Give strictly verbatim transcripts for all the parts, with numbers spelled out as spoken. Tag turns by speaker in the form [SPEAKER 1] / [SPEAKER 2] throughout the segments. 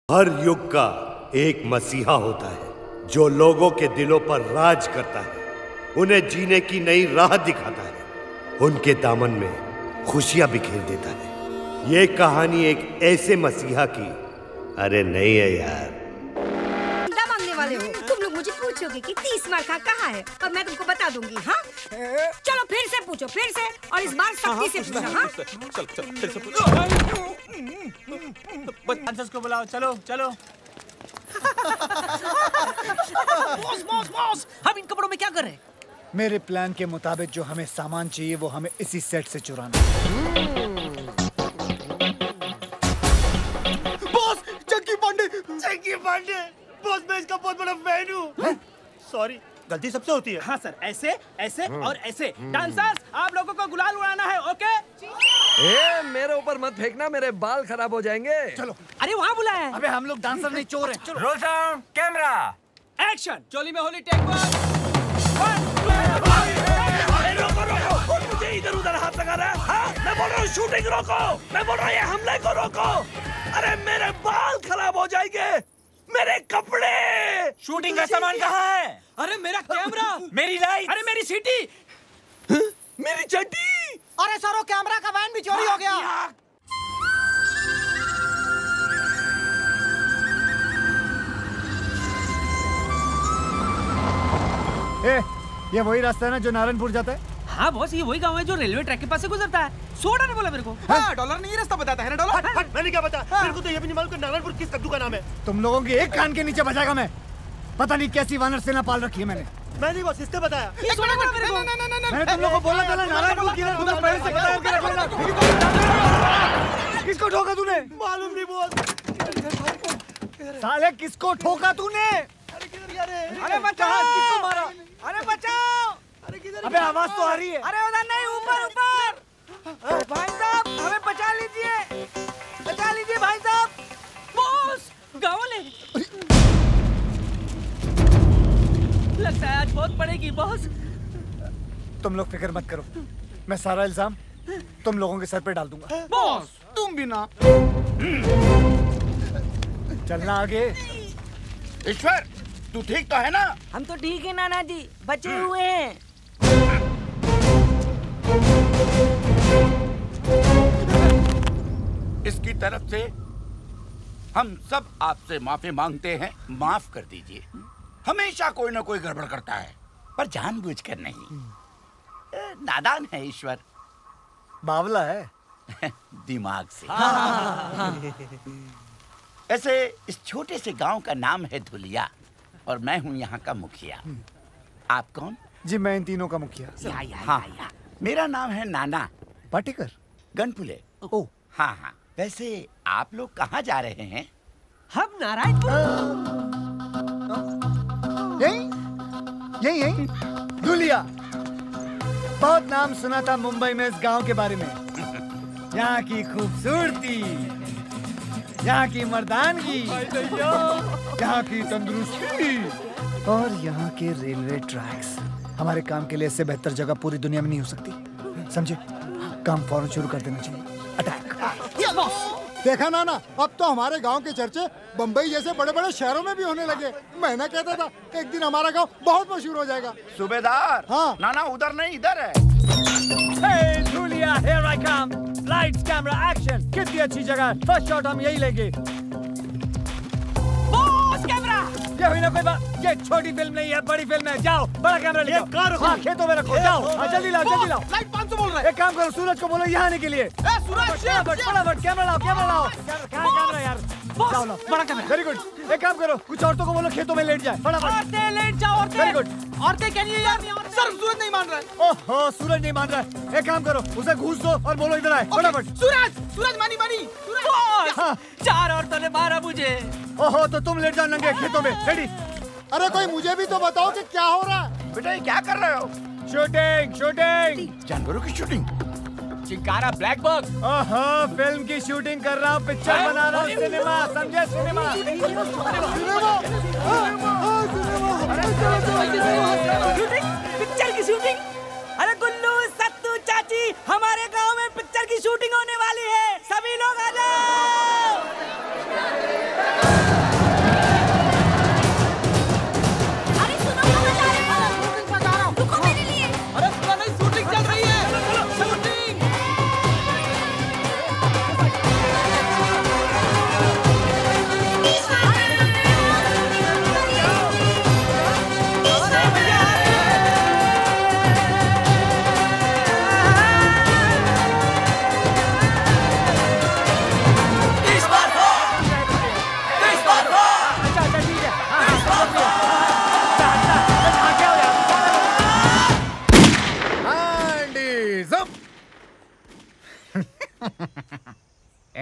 [SPEAKER 1] हर युग का एक मसीहा होता है जो लोगों के दिलों पर राज करता है, उन्हें जीने की नई राह दिखाता है, उनके दामन में खुशियां बिखेर देता है। ये कहानी एक ऐसे मसीहा की अरे नहीं है यार।
[SPEAKER 2] मांगने वाले हो तुम लोग मुझे पूछोगे कि तीस मरखा कहाँ है और मैं तुमको बता दूंगी। हाँ चलो फिर से पूछो, फिर से, और इस बार सख्ती से पूछो। हाँ
[SPEAKER 3] चल चल फिर से पूछो। को बुलाओ, चलो चलो।
[SPEAKER 4] बॉस बॉस बॉस, हम इन कपड़ों में क्या कर रहे हैं?
[SPEAKER 5] मेरे प्लान के मुताबिक जो हमें सामान चाहिए वो हमें इसी सेट से चुराना है।
[SPEAKER 3] बॉस, चंकी पांडे, चंकी पांडे, बॉस मैं इसका बहुत बड़ा फैन हूँ। सॉरी, गलती सबसे होती है।
[SPEAKER 4] हाँ सर, ऐसे ऐसे और ऐसे। डांसर्स, आप लोगों को गुलाल उड़ाना है, ओके?
[SPEAKER 6] ए, मेरे ऊपर मत फेंकना, मेरे बाल खराब हो जाएंगे।
[SPEAKER 5] चलो।
[SPEAKER 4] अरे वहाँ बुलाया है।
[SPEAKER 5] अबे हम लोग डांसर नहीं, चोर हैं। चलो।
[SPEAKER 6] Roll sound, camera,
[SPEAKER 4] action. चोली में होली, टेक वन।
[SPEAKER 6] रोको रोको, मुझे इधर उधर हाथ लगा रहा है। हाँ, मैं बोल रहा हूँ शूटिंग रोको, मैं बोल रहा हूँ ये हमले को रोको। अरे मेरे बाल खराब हो जाएंगे, मेरे कपड़े।
[SPEAKER 4] शूटिंग का सामान कहाँ है? अरे मेरा कैमरा, मेरी लाइट, अरे मेरी सीटी,
[SPEAKER 6] मेरी चड्डी।
[SPEAKER 4] अरे सरो कैमरा का वैन भी चोरी हो गया।
[SPEAKER 5] ए, ये वही रास्ता है ना जो नारायणपुर जाता है?
[SPEAKER 4] हाँ बॉस, ये वही गांव है जो रेलवे ट्रैक के पास से गुजरता है। सोडा ने बोला मेरे को।
[SPEAKER 3] हाँ, डॉलर नहीं रास्ता बताता है ना डॉलर। हट, हट, मैंने क्या बता? हाँ। मेरे को तो ये भी नहीं मालूम कि नारायणपुर किस कद्दू का नाम है।
[SPEAKER 5] तुम लोगों की एक कान के नीचे बजाएगा मैं। पता नहीं कैसी वानर सेना पाल रखी है मैंने।
[SPEAKER 3] मैं नहीं बॉस, इसने बताया।
[SPEAKER 4] ये सोडा बोला मेरे को।
[SPEAKER 5] मैंने तुम लोगों को बोला था ना नारायणपुर की तरफ तुम्हें पहले से बताया कि रखना। किसको ठोका तूने?
[SPEAKER 3] मालूम नहीं बॉस।
[SPEAKER 5] साले किसको ठोका तूने?
[SPEAKER 4] अरे बचाओ, किसको मारा? अरे बचाओ!
[SPEAKER 5] अबे आवाज तो आ रही है।
[SPEAKER 4] अरे उधर नहीं, ऊपर ऊपर। भाई साहब, हमें बचा लीजिए, बचा लीजिए भाई साहब। बॉस, गाँव ले। लगता है आज बहुत पड़ेगी बॉस।
[SPEAKER 5] तुम लोग फिक्र मत करो, मैं सारा इल्जाम तुम लोगों के सर पे डाल दूंगा।
[SPEAKER 4] बॉस, तुम भी ना।
[SPEAKER 5] चलना आगे।
[SPEAKER 7] ईश्वर, तू ठीक तो है ना?
[SPEAKER 8] हम तो ठीक है नाना जी, बचे हुए हैं।
[SPEAKER 7] इसकी तरफ से हम सब आपसे माफी मांगते हैं, माफ कर दीजिए। हमेशा कोई ना कोई गड़बड़ करता है, पर जानबूझकर नहीं। नादान है ईश्वर।
[SPEAKER 5] बावला है।
[SPEAKER 7] दिमाग से। ऐसे इस छोटे से गांव का नाम है धुलिया और मैं हूं यहाँ का मुखिया। आप कौन?
[SPEAKER 5] जी मैं इन तीनों का मुखिया।
[SPEAKER 7] या, या, हाँ, या, या। मेरा नाम है नाना
[SPEAKER 5] पाटेकर।
[SPEAKER 7] गनपुले।
[SPEAKER 5] ओ
[SPEAKER 7] हाँ हाँ। वैसे आप लोग कहाँ जा रहे हैं?
[SPEAKER 4] हम नारायणपुर।
[SPEAKER 5] यही यही यही धुलिया। बहुत नाम सुना था मुंबई में इस गांव के बारे में। यहाँ की खूबसूरती, यहाँ की मर्दानगी, यहाँ की तंदुरुस्ती और यहाँ के रेलवे ट्रैक्स। हमारे काम के लिए इससे बेहतर जगह पूरी दुनिया में नहीं हो सकती। समझे? काम फौरन शुरू कर देना चाहिए। अटैक।
[SPEAKER 9] देखा ना ना, अब तो हमारे गांव के चर्चे बम्बई जैसे बड़े बड़े शहरों में भी होने लगे। मैं ना कहता था एक दिन हमारा गांव बहुत मशहूर हो जाएगा।
[SPEAKER 7] सूबेदार।
[SPEAKER 9] हाँ।
[SPEAKER 7] ना ना, उधर नहीं, इधर है।
[SPEAKER 5] Hey, Julia, here I come. Lights, camera, action. कितनी अच्छी जगह। फर्स्ट शॉट हम यही लेंगे।
[SPEAKER 4] Boss, camera.
[SPEAKER 5] ये हुई ना कोई बात। ये छोटी फिल्म नहीं है, बड़ी फिल्म है। जाओ, बड़ा कैमरा ले जाओ। हाँ, खेतों में रखो। जाओ, हाँ, जल्दी लाओ, जल्दी लाओ।
[SPEAKER 4] लाइट पाँच सौ बोल रहा है।
[SPEAKER 5] एक काम करो, सूरज को बोलो यहाँ आने के लिए।
[SPEAKER 4] सूरज,
[SPEAKER 5] फटाफट, फटाफट, कैमरा लाओ, कैमरा लाओ। कहाँ कैमरा यार? लाओ, लाओ।
[SPEAKER 4] बड़ा कैमरा।
[SPEAKER 5] Very good. एक काम करो, कुछ औरतों को बोलो खेतों में लेट जाए। फटाफट।
[SPEAKER 4] औरतें लेट जाओ, औरतें।
[SPEAKER 5] Very good.
[SPEAKER 4] औरतें क्या नहीं यार? सर, सूरज नहीं मान रहा है।
[SPEAKER 5] ओहो, सूरज नहीं मान रहा है। एक काम करो, उसे घूस दो और बोलो इधर आए। फटाफट।
[SPEAKER 4] सूरज, सूरज मानी मानी।
[SPEAKER 5] हाँ।
[SPEAKER 4] चार औरतों ने मारा मुझे।
[SPEAKER 5] ओहो, तो तुम लेट जाओ नंगे खेतों में। रेडी?
[SPEAKER 9] अरे कोई मुझे भी तो बताओ कि क्या हो रहा है।
[SPEAKER 7] बेटा ये क्या कर रहे हो?
[SPEAKER 5] Shooting, shooting.
[SPEAKER 7] जानवरों की शूटिंग?
[SPEAKER 4] चिंकारा ब्लैक बॉक्स।
[SPEAKER 5] ओहो, फिल्म की शूटिंग कर रहा हूँ, पिक्चर बना रहा हूँ। सिनेमा, समझे? सिनेमा।
[SPEAKER 8] पिक्चर की शूटिंग? अरे गुल्लू, सत्तू, चाची, हमारे गांव में पिक्चर की शूटिंग होने वाली है। सभी लोग आ जाओ।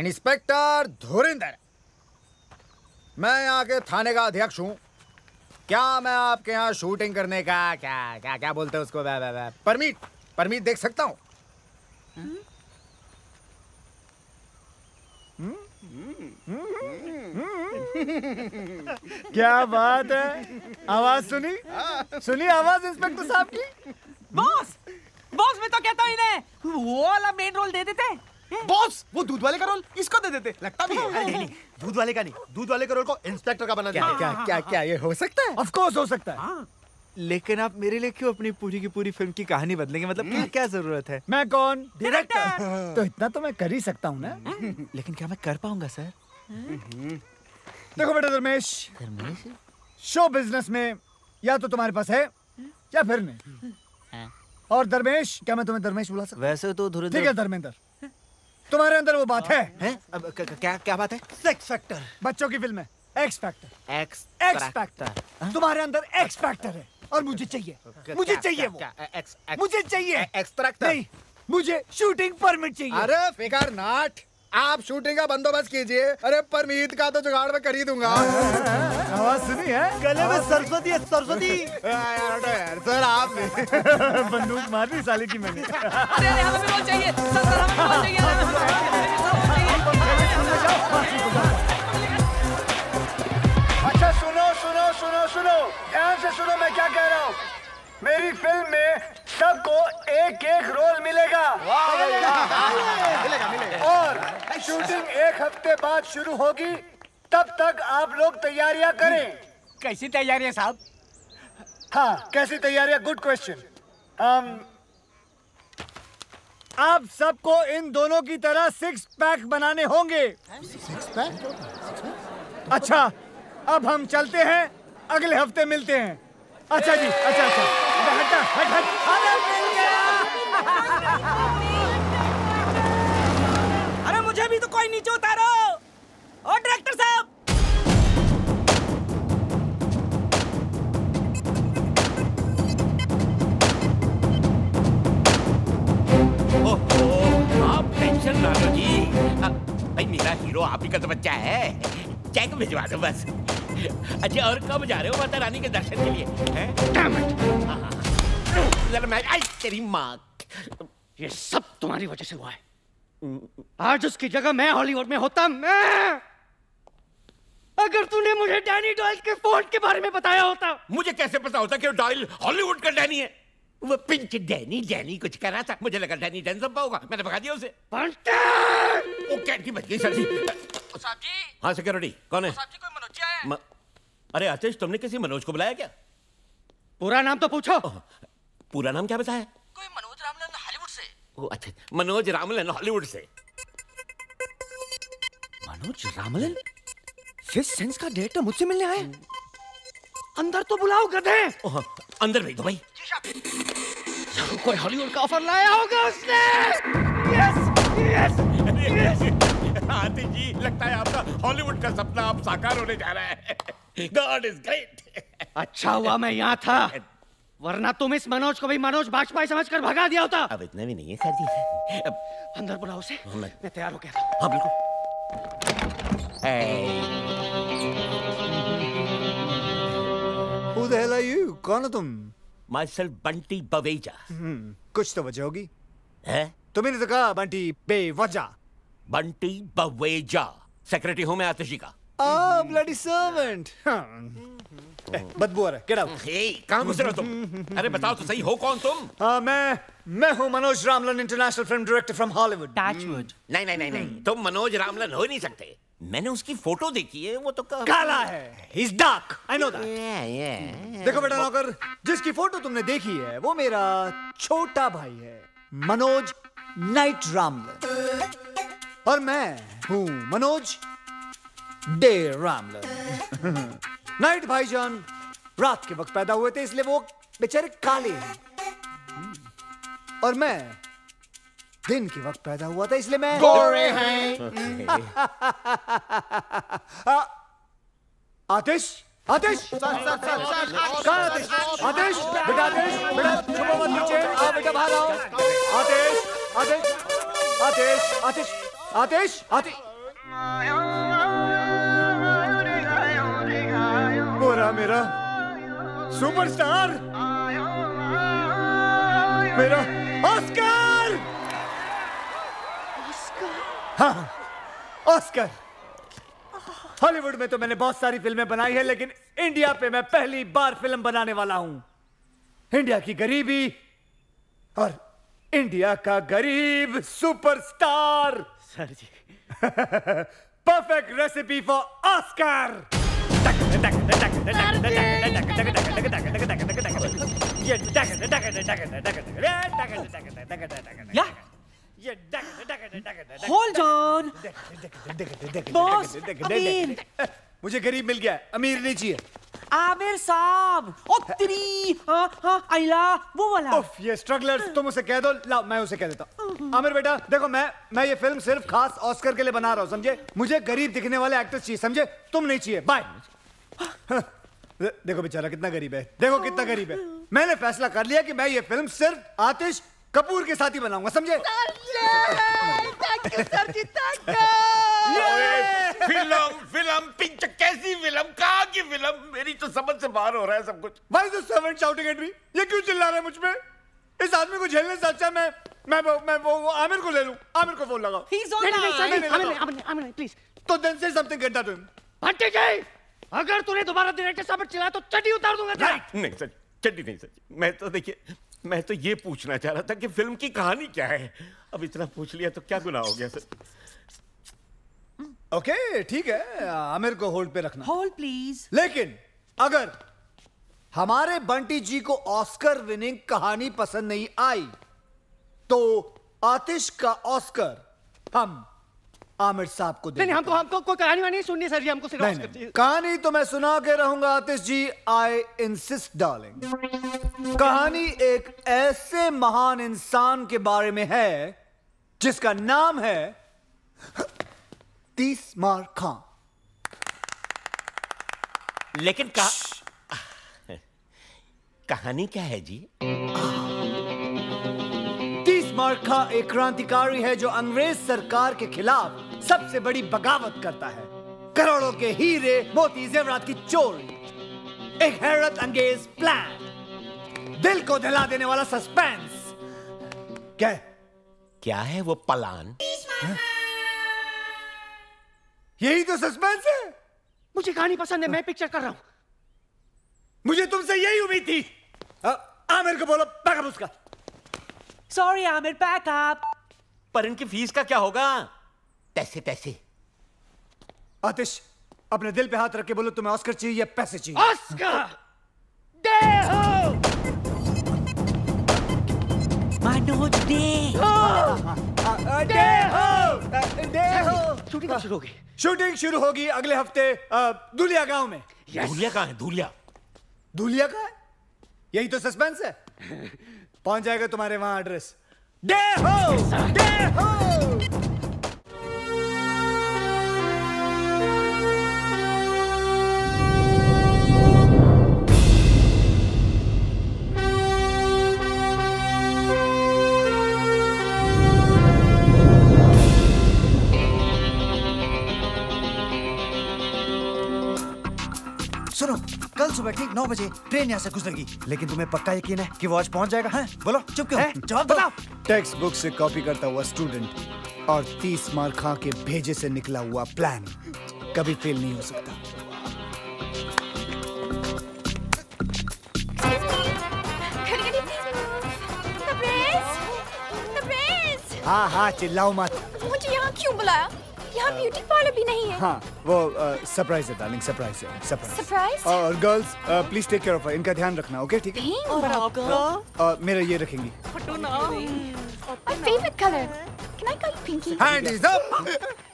[SPEAKER 5] इंस्पेक्टर धुरिंदर, मैं यहाँ के थाने का अध्यक्ष हूँ। क्या मैं आपके यहाँ शूटिंग करने का क्या क्या क्या बोलते हैं उसको परमिट परमिट देख सकता हूँ? क्या बात है, आवाज सुनी सुनी आवाज इंस्पेक्टर साहब की।
[SPEAKER 8] बॉस बॉस मैं तो कहता हूँ इन्हें वो वाला मेन रोल दे देते।
[SPEAKER 3] बॉस वो दूध वाले का रोल इसको दे देते, लगता भी है। नहीं नहीं दूध वाले का नहीं, दूध वाले का रोल को इंस्पेक्टर का बना
[SPEAKER 5] क्या क्या क्या क्या ये हो सकता है? ऑफ कोर्स हो सकता है।
[SPEAKER 4] लेकिन आप मेरे लिए क्यों अपनी पूरी की पूरी फिल्म की कहानी बदलेंगे? मतलब क्या क्या जरूरत है?
[SPEAKER 5] मैं कौन? डायरेक्टर। तो इतना तो मैं कर ही सकता हूँ ना।
[SPEAKER 4] लेकिन क्या मैं कर पाऊंगा सर?
[SPEAKER 5] देखो बेटा धर्मेश, शो बिजनेस में या तो तुम्हारे पास है या फिर नहीं। और धर्मेश, क्या मैं तुम्हें धर्मेश बुला सकता?
[SPEAKER 4] वैसे तो धुरंधर।
[SPEAKER 5] ठीक है धर्मेंद्र, तुम्हारे अंदर वो बात है,
[SPEAKER 4] हैं? अब क- क- क्या क्या बात है?
[SPEAKER 3] Sex factor.
[SPEAKER 5] बच्चों की फिल्म है X factor.
[SPEAKER 4] X
[SPEAKER 5] X factor तुम्हारे अंदर एक्स फैक्टर है और मुझे चाहिए, मुझे चाहिए वो, मुझे चाहिए
[SPEAKER 4] एक्सट्रैक्टर
[SPEAKER 5] नहीं, मुझे शूटिंग परमिट चाहिए।
[SPEAKER 9] अरे फिकर नाट, आप शूटिंग का बंदोबस्त कीजिए। अरे परमीत का तो जुगाड़ में कर ही दूंगा।
[SPEAKER 5] आवाज सुनी है?
[SPEAKER 3] गले में सरस्वती है, सरस्वती।
[SPEAKER 9] सर आप
[SPEAKER 5] बंदूक मार दी साले की मैंने।
[SPEAKER 8] अरे अरे हमें भी रोल चाहिए सर, सर हमें भी रोल चाहिए, हमें भी रोल चाहिए।
[SPEAKER 5] अच्छा सुनो सुनो सुनो सुनो, ध्यान से सुनो मैं क्या कह रहा हूँ। मेरी फिल्म में सबको एक एक रोल मिलेगा और शूटिंग एक हफ्ते बाद शुरू होगी। तब तक आप लोग तैयारियां करें।
[SPEAKER 8] कैसी तैयारी है साहब?
[SPEAKER 5] हाँ कैसी तैयारियां? Good question. um, आप सबको इन दोनों की तरह सिक्स पैक बनाने होंगे।
[SPEAKER 9] Six pack?
[SPEAKER 5] अच्छा अब हम चलते हैं, अगले हफ्ते मिलते हैं। अच्छा जी, अच्छा अच्छा हट हट हट। अरे मिल गया।
[SPEAKER 8] अरे मुझे भी तो कोई नीचे उतारो। और डायरेक्टर साहब
[SPEAKER 7] आप टेंशन ना लो जी। भाई मेरा हीरो आप ही का तो बच्चा है, चेक भिजवा दो बस। अच्छा और कब जा रहे हो माता रानी के दर्शन के लिए? जरा मैं आई तेरी माँ,
[SPEAKER 10] ये सब तुम्हारी वजह से हुआ है। आज उसकी जगह मैं हॉलीवुड में होता। मैं अगर तूने मुझे डैनी डॉयल के फोन के बारे में बताया होता।
[SPEAKER 7] मुझे कैसे पता होता कि डॉयल हॉलीवुड का डैनी है? वो पिंच डैनी डैनी कुछ कर रहा था, मुझे लगा डैनी डेंजम्पा होगा, मैंने भगा दिया उसे। वो कैंटी बच गई सर जी।
[SPEAKER 10] साहब जी।
[SPEAKER 7] हाँ सिक्योरिटी कौन है?
[SPEAKER 10] साहब जी कोई मनोज जी आया है?
[SPEAKER 7] म... अरे आतिश तुमने किसी मनोज को बुलाया क्या?
[SPEAKER 10] पूरा नाम तो पूछो।
[SPEAKER 7] पूरा नाम क्या बताया?
[SPEAKER 10] कोई मनोज रामलन हॉलीवुड से।
[SPEAKER 7] ओ अच्छा, मनोज रामलन हॉलीवुड से।
[SPEAKER 10] मनोज रामलन फिफ्थ सेंस का डायरेक्टर मुझसे मिलने आए। अंदर तो बुलाओ गधे।
[SPEAKER 7] अंदर भेज दो भाई।
[SPEAKER 10] कोई हॉलीवुड का ऑफर लाया होगा उसने। Yes yes yes.
[SPEAKER 7] Atish ji लगता है आपका हॉलीवुड का सपना अब साकार होने जा रहा है। God is great.
[SPEAKER 10] अच्छा हुआ मैं यहाँ था, वरना तुम इस मनोज को भी मनोज बाजपेयी समझकर भगा दिया होता।
[SPEAKER 7] अब इतना भी नहीं है सर जी। अब
[SPEAKER 10] अंदर बुलाओ उसे,
[SPEAKER 7] मैं
[SPEAKER 10] मैं तैयार हो गया।
[SPEAKER 7] हाँ बिल्कुल।
[SPEAKER 5] Who the hell are you? कौन हो तुम?
[SPEAKER 7] Myself बंटी बवेजा।
[SPEAKER 5] कुछ तो वजह होगी।
[SPEAKER 7] है?
[SPEAKER 5] तुमने तो कहा बंटी बेवजह।
[SPEAKER 7] बंटी बवेजा, सेक्रेटरी हूँ मैं आतिश जी का।
[SPEAKER 5] Ah, bloody servant. बदबू आ रहा है, get out.
[SPEAKER 7] हे, कहाँ घुस रहे हो तुम? अरे बताओ तो सही, हो कौन तुम?
[SPEAKER 5] आ, मैं मैं हूँ Manoj Ramlan, international film director from Hollywood.
[SPEAKER 8] Touchwood.
[SPEAKER 7] नहीं नहीं नहीं नहीं, तुम मनोज रामलन हो ही नहीं सकते। मैंने उसकी फोटो देखी है, वो तो
[SPEAKER 5] काला है। He's dark. I know that. देखो बेटा नौकर, जिसकी फोटो तुमने देखी है वो मेरा छोटा भाई है, मनोज नाइट रामलन, और मैं हूँ मनोज डे रामलन। नाइट भाईजान रात के वक्त पैदा हुए थे, इसलिए वो बेचारे काले हैं, और मैं दिन के वक्त पैदा हुआ था, इसलिए मैं
[SPEAKER 9] गोरे हैं।
[SPEAKER 5] आ- आतिश आतिश कहाँ आतिश? आतिश बेटा, आतिश बेटा, छुपो मत नीचे, आओ बेटा बाहर आओ। आतिश आतिश आतिश आतिश आतिश आतिश वो रहा मेरा सुपरस्टार, मेरा ऑस्कर। हाँ, ऑस्कर। हॉलीवुड में तो मैंने बहुत सारी फिल्में बनाई है, लेकिन इंडिया पे मैं पहली बार फिल्म बनाने वाला हूं। इंडिया की गरीबी और इंडिया का गरीब superstar.
[SPEAKER 10] Sir ji.
[SPEAKER 5] Perfect recipe for Oscar.
[SPEAKER 4] या होल्ड ऑन बॉस, अमीर।
[SPEAKER 5] मुझे गरीब मिल गया, अमीर नहीं चाहिए।
[SPEAKER 4] आमिर साहब, ओ तेरी, हाँ हाँ आइला वो वाला।
[SPEAKER 5] उफ, ये स्ट्रगलर्स, तुम उसे कह दो। लाओ मैं उसे कह देता हूँ। आमिर बेटा देखो, मैं मैं ये फिल्म सिर्फ खास ऑस्कर के लिए बना रहा हूँ, समझे? मुझे गरीब दिखने वाले एक्टर्स चाहिए, समझे? तुम नहीं चाहिए। बाय। देखो बेचारा कितना गरीब है, देखो कितना गरीब है। मैंने फैसला कर लिया कि मैं ये फिल्म सिर्फ आतिश कपूर के साथ ही बनाऊंगा, समझे?
[SPEAKER 4] Thank you sir ji, thank you.
[SPEAKER 7] Film film picture, कैसी फिल्म, कहाँ की फिल्म? मेरी तो समझ से बाहर हो रहा है सब कुछ।
[SPEAKER 5] Why is the servant shouting at me? ये क्यों चिल्ला रहा है मुझ पे? इस आदमी को झेलने से अच्छा मैं मैं वो मैं वो, वो आमिर को ले लूं। आमिर को फोन लगाओ।
[SPEAKER 4] He's on
[SPEAKER 10] नहीं, नहीं, सर जी,
[SPEAKER 5] नहीं,
[SPEAKER 10] आमिर,
[SPEAKER 5] नहीं,
[SPEAKER 10] आमिर, आमिर, प्लीज।
[SPEAKER 5] तो then say something, get that to him.
[SPEAKER 10] Bhatti ji, अगर तूने दोबारा डायरेक्टर साहब पर चिल्लाया तो चड्डी उतार दूंगा तेरा।
[SPEAKER 7] नहीं सर, चड्डी नहीं सर, मैं तो देखिए, मैं तो ये पूछना चाह रहा था कि फिल्म की कहानी क्या है। अब इतना पूछ लिया तो क्या गुनाह हो गया सर?
[SPEAKER 5] ओके okay, ठीक है, आमिर को होल्ड पे रखना।
[SPEAKER 4] Hold please.
[SPEAKER 5] लेकिन अगर हमारे बंटी जी को ऑस्कर विनिंग कहानी पसंद नहीं आई तो आतिश का ऑस्कर हम आमिर साहब को
[SPEAKER 10] नहीं, नहीं, हमको हमको कोई कहानी वानी नहीं सुननी सर जी, हमको सिर्फ
[SPEAKER 5] नहीं,
[SPEAKER 10] ऑस्कर
[SPEAKER 5] नहीं,
[SPEAKER 10] चाहिए।
[SPEAKER 5] कहानी तो मैं सुना के रहूंगा आतिश जी। I insist darling. कहानी एक ऐसे महान इंसान के बारे में है जिसका नाम है तीस मार खां।
[SPEAKER 7] लेकिन कहा कहानी क्या है जी?
[SPEAKER 5] तीस मार खां एक क्रांतिकारी है जो अंग्रेज सरकार के खिलाफ सबसे बड़ी बगावत करता है। करोड़ों के हीरे मोती जेवरात की चोरी, एक हैरत अंगेज प्लान, दिल को दिला देने वाला सस्पेंस। क्या है?
[SPEAKER 7] क्या है वो प्लान?
[SPEAKER 5] यही तो सस्पेंस है।
[SPEAKER 10] मुझे कहानी पसंद है, मैं पिक्चर कर रहा हूं।
[SPEAKER 5] मुझे तुमसे यही उम्मीद थी। आ, आमिर को बोलो बैकअप उसका।
[SPEAKER 4] Sorry Aamir, backup.
[SPEAKER 7] पर इनकी फीस का क्या होगा? पैसे पैसे।
[SPEAKER 5] आतिश, अपने दिल पे हाथ रख के बोलो तुम्हें ऑस्कर चाहिए या पैसे चाहिए?
[SPEAKER 10] ऑस्कर दे हो।
[SPEAKER 4] मनोज दे।
[SPEAKER 5] दे हो, दे हो।
[SPEAKER 10] शूटिंग शुरू होगी।
[SPEAKER 5] शूटिंग शुरू होगी अगले हफ्ते दुलिया गांव में।
[SPEAKER 7] धूलिया कहाँ है? धूलिया
[SPEAKER 5] धूलिया का है? यही तो सस्पेंस है। पहुंच जाएगा तुम्हारे वहां एड्रेस। दे हो, दे हो।
[SPEAKER 11] सुनो, कल सुबह ठीक नौ बजे ट्रेन यहाँ से गुजरेगी, लेकिन तुम्हें पक्का यकीन है कि वो आज पहुँच जाएगा? हैं? बोलो, चुप क्यों? जवाब बताओ।
[SPEAKER 5] टेक्स्ट बुक से कॉपी करता हुआ स्टूडेंट और तीस मार खां के भेजे से निकला हुआ प्लान कभी फेल नहीं हो सकता। हाँ हाँ चिल्लाओ मत।
[SPEAKER 12] मुझे यहाँ क्यों बुलाया? यहाँ ब्यूटी पार्लर भी नहीं है।
[SPEAKER 5] हाँ वो सरप्राइज है डार्लिंग, सरप्राइज है, सरप्राइज।
[SPEAKER 12] सरप्राइज?
[SPEAKER 5] और girls please take care of her, इनका ध्यान रखना, ओके? ठीक है।
[SPEAKER 12] और आपका?
[SPEAKER 5] और मेरा ये रखेंगी।
[SPEAKER 12] My favorite color. Can I call you Pinky?
[SPEAKER 5] Hand is up.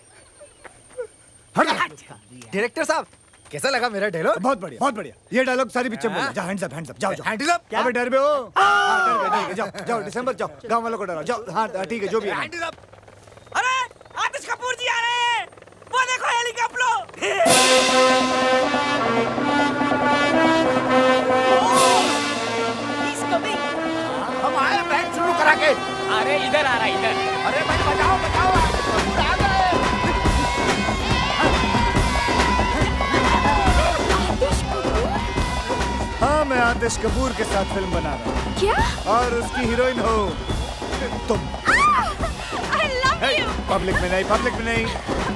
[SPEAKER 11] Director साहब, कैसा लगा मेरा डायलॉग?
[SPEAKER 5] बहुत बढ़िया, बहुत बढ़िया। ये डायलॉग सारी पिक्चर में बोलना। जाओ, हैंड्स अप, हैंड्स अप, जाओ, जाओ।
[SPEAKER 11] Hand is up.
[SPEAKER 5] अबे डर बे हो? हाँ, डर गए, डर गए, जाओ, जाओ, दिसंबर जाओ, गांव वालों को डराओ, जाओ। हाँ ठीक है, जो भी है।
[SPEAKER 11] Hand is up.
[SPEAKER 4] अरे आतिश कपूर जी आ रहे हैं, वो देखो हेलीकॉप्टर। He's coming.
[SPEAKER 7] हम आए बैंड शुरू करा के।
[SPEAKER 8] अरे इधर आ रहा है, इधर।
[SPEAKER 7] अरे भाई बचाओ बचाओ, आ गए।
[SPEAKER 5] आतिश कपूर के साथ फिल्म बना रहा हूँ।
[SPEAKER 12] क्या?
[SPEAKER 5] और उसकी हीरोइन हो तुम।
[SPEAKER 12] I love you.
[SPEAKER 5] पब्लिक में नहीं, पब्लिक में नहीं।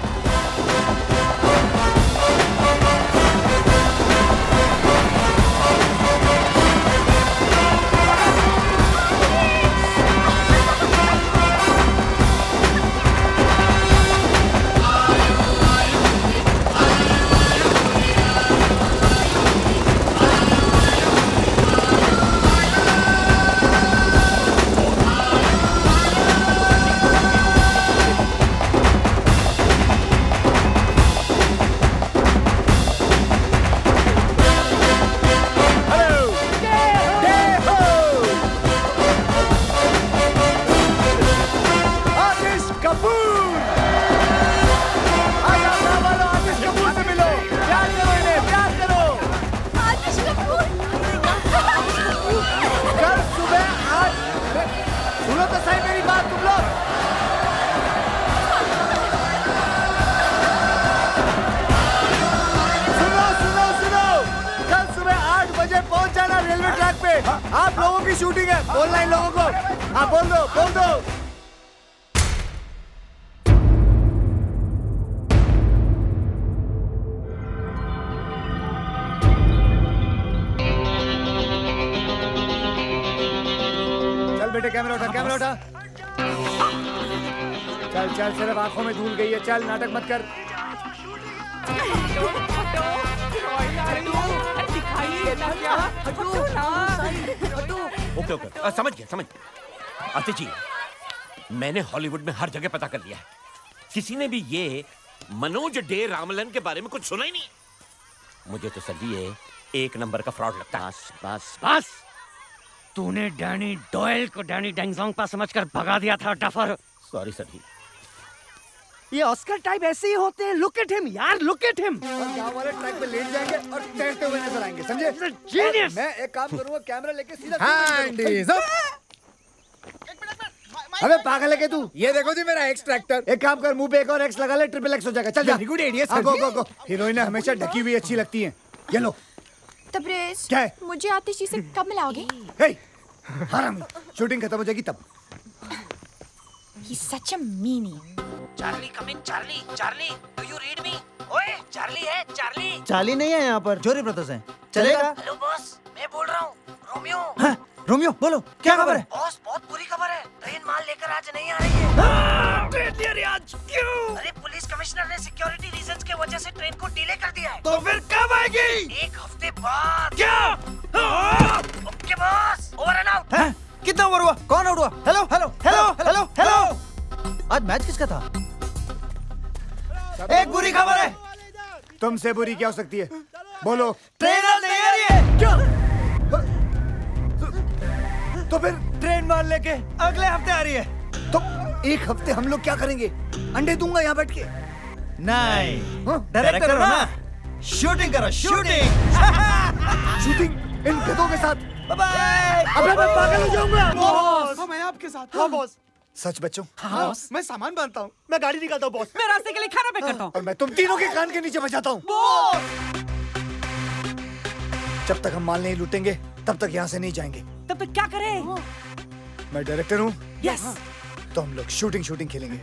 [SPEAKER 5] आप लोगों की शूटिंग है, बोलना इन लोगों को। हाँ बोल दो, बोल दो। चल बेटे कैमरा उठा, कैमरा उठा। चल चल, सिर्फ आंखों में धूल गई है, चल नाटक मत कर।
[SPEAKER 6] ओके ओके समझ गया समझ गया। आतिश जी, मैंने हॉलीवुड में हर जगह पता कर लिया है, किसी ने भी ये मनोज डे रामलन के बारे में कुछ सुना ही नहीं। मुझे तो सर जी ये एक नंबर का फ्रॉड लगता है।
[SPEAKER 10] बस बस बस, तूने डैनी डॉयल को डैनी डेंगजोंगपा समझकर भगा दिया था डफर।
[SPEAKER 6] सॉरी सर जी।
[SPEAKER 10] ये ऑस्कर टाइप ऐसे ही होते हैं। लुक एट हिम यार, लुक एट हिम।
[SPEAKER 5] और गांव वाले ट्रैक पे लेट जाएंगे और तैरते हुए नजर आएंगे, समझे?
[SPEAKER 10] जीनियस।
[SPEAKER 5] मैं एक काम करूंगा, कैमरा लेके सीधा
[SPEAKER 9] हैंड इज अप।
[SPEAKER 5] अबे पागल है क्या तू? ये देखो जी मेरा एक्स ट्रैक्टर। एक काम कर, मुंह पे एक और एक्स लगा ले, ट्रिपल एक्स हो जाएगा। चल जा।
[SPEAKER 9] Very good idea sir.
[SPEAKER 5] Go go go. हीरोइनें हमेशा ढकी हुई अच्छी लगती हैं। ये लो।
[SPEAKER 12] तबरेज,
[SPEAKER 5] क्या है?
[SPEAKER 12] मुझे आतिश जी से कब मिलाओगे?
[SPEAKER 5] हे, हरामी। शूटिंग खत्म हो जाएगी तब।
[SPEAKER 12] He's such a meanie.
[SPEAKER 13] Charlie come in. Charlie Charlie do you read me? ओए चार्ली है, चार्ली।
[SPEAKER 11] चार्ली नहीं है यहाँ पर, जोरी ब्रदर्स हैं। चलेगा?
[SPEAKER 13] हेलो बॉस, मैं बोल रहा हूँ रोमियो।
[SPEAKER 11] हाँ, रोमियो बोलो, क्या खबर है?
[SPEAKER 13] बॉस बहुत बुरी खबर है, ट्रेन माल लेकर आज नहीं आ रही है। ट्रेन आज क्यों? अरे पुलिस कमिश्नर ने सिक्योरिटी रीजंस के वजह से ट्रेन को डिले कर दिया है।
[SPEAKER 6] तो फिर कब आएगी?
[SPEAKER 13] एक हफ्ते बाद।
[SPEAKER 6] क्या?
[SPEAKER 13] Okay boss, over and out.
[SPEAKER 11] हैं? कितना ओवर हुआ? कौन आउट हुआ? Hello hello hello hello hello. आज मैच किसका था? एक बुरी खबर है।
[SPEAKER 5] तुमसे बुरी क्या हो सकती है? बोलो।
[SPEAKER 11] ट्रेन आज नहीं आ रही है।
[SPEAKER 5] क्या? तो फिर
[SPEAKER 11] ट्रेन माल लेके अगले हफ्ते आ रही है।
[SPEAKER 5] तो एक हफ्ते हम लोग क्या करेंगे? अंडे दूंगा यहाँ बैठ के।
[SPEAKER 11] नहीं, डायरेक्टर हो ना, शूटिंग करो, शूटिंग।
[SPEAKER 5] शूटिंग इन गधों के साथ?
[SPEAKER 11] बाय।
[SPEAKER 5] अबे मैं पागल हो जाऊंगा।
[SPEAKER 3] बॉस, मैं आपके साथ। हाँ बॉस।
[SPEAKER 5] सच बच्चों?
[SPEAKER 3] हाँ बॉस। मैं सामान बांधता हूँ, मैं गाड़ी निकालता हूँ बॉस।
[SPEAKER 4] मैं रास्ते के लिए खाना पैक करता हूँ।
[SPEAKER 5] और मैं तुम तीनों के कान के नीचे बजाता हूँ। जब तक हम माल नहीं लूटेंगे तब तक यहाँ से नहीं जाएंगे।
[SPEAKER 4] तब तक क्या करें?
[SPEAKER 5] मैं डायरेक्टर हूँ।
[SPEAKER 4] यस।
[SPEAKER 5] तो हम लोग शूटिंग शूटिंग खेलेंगे।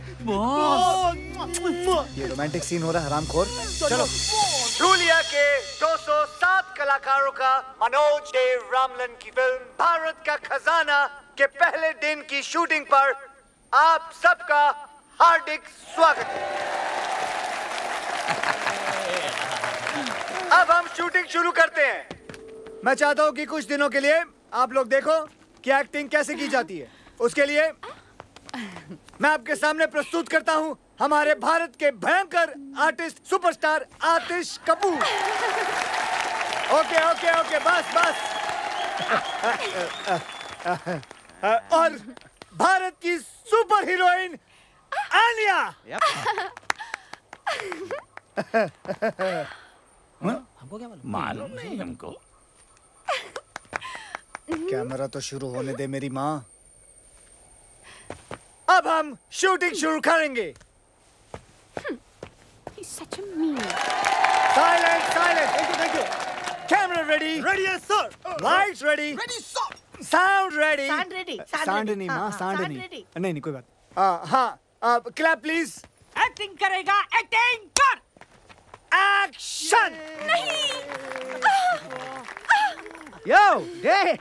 [SPEAKER 4] बॉस।
[SPEAKER 5] ये रोमांटिक सीन हो रहा है हरामखोर। चलो। रूलिया के दो सौ सात कलाकारों का मनोज डे रामलन की फिल्म भारत का खजाना के पहले दिन की शूटिंग पर आप सबका हार्दिक स्वागत है। अब हम शूटिंग शुरू करते हैं। मैं चाहता हूं कि कुछ दिनों के लिए आप लोग देखो कि एक्टिंग कैसे की जाती है। उसके लिए मैं आपके सामने प्रस्तुत करता हूं हमारे भारत के भयंकर artist superstar Atish Kapoor. Okay okay okay बस बस। और भारत की सुपर हीरोइन आलिया।
[SPEAKER 7] हमको क्या मालूम? मालूम नहीं हमको।
[SPEAKER 5] कैमरा तो शुरू होने दे मेरी माँ। अब हम शूटिंग शुरू करेंगे।
[SPEAKER 12] He's such a meanie.
[SPEAKER 5] Silent silent. Thank you thank you. Camera ready, ready है sir. Lights ready.
[SPEAKER 4] Ready sir.
[SPEAKER 5] Sound ready.
[SPEAKER 13] Sound ready, sound
[SPEAKER 5] sound
[SPEAKER 13] ready.
[SPEAKER 5] नहीं
[SPEAKER 13] हाँ,
[SPEAKER 5] माँ,
[SPEAKER 13] हाँ,
[SPEAKER 5] साउंड
[SPEAKER 13] sound
[SPEAKER 5] नहीं।
[SPEAKER 13] ready.
[SPEAKER 5] नहीं नहीं कोई बात। आ, हाँ क्लैप प्लीज।
[SPEAKER 4] एक्टिंग करेगा, एक्टिंग कर।
[SPEAKER 5] एक्शन।
[SPEAKER 13] नहीं।
[SPEAKER 10] यो डे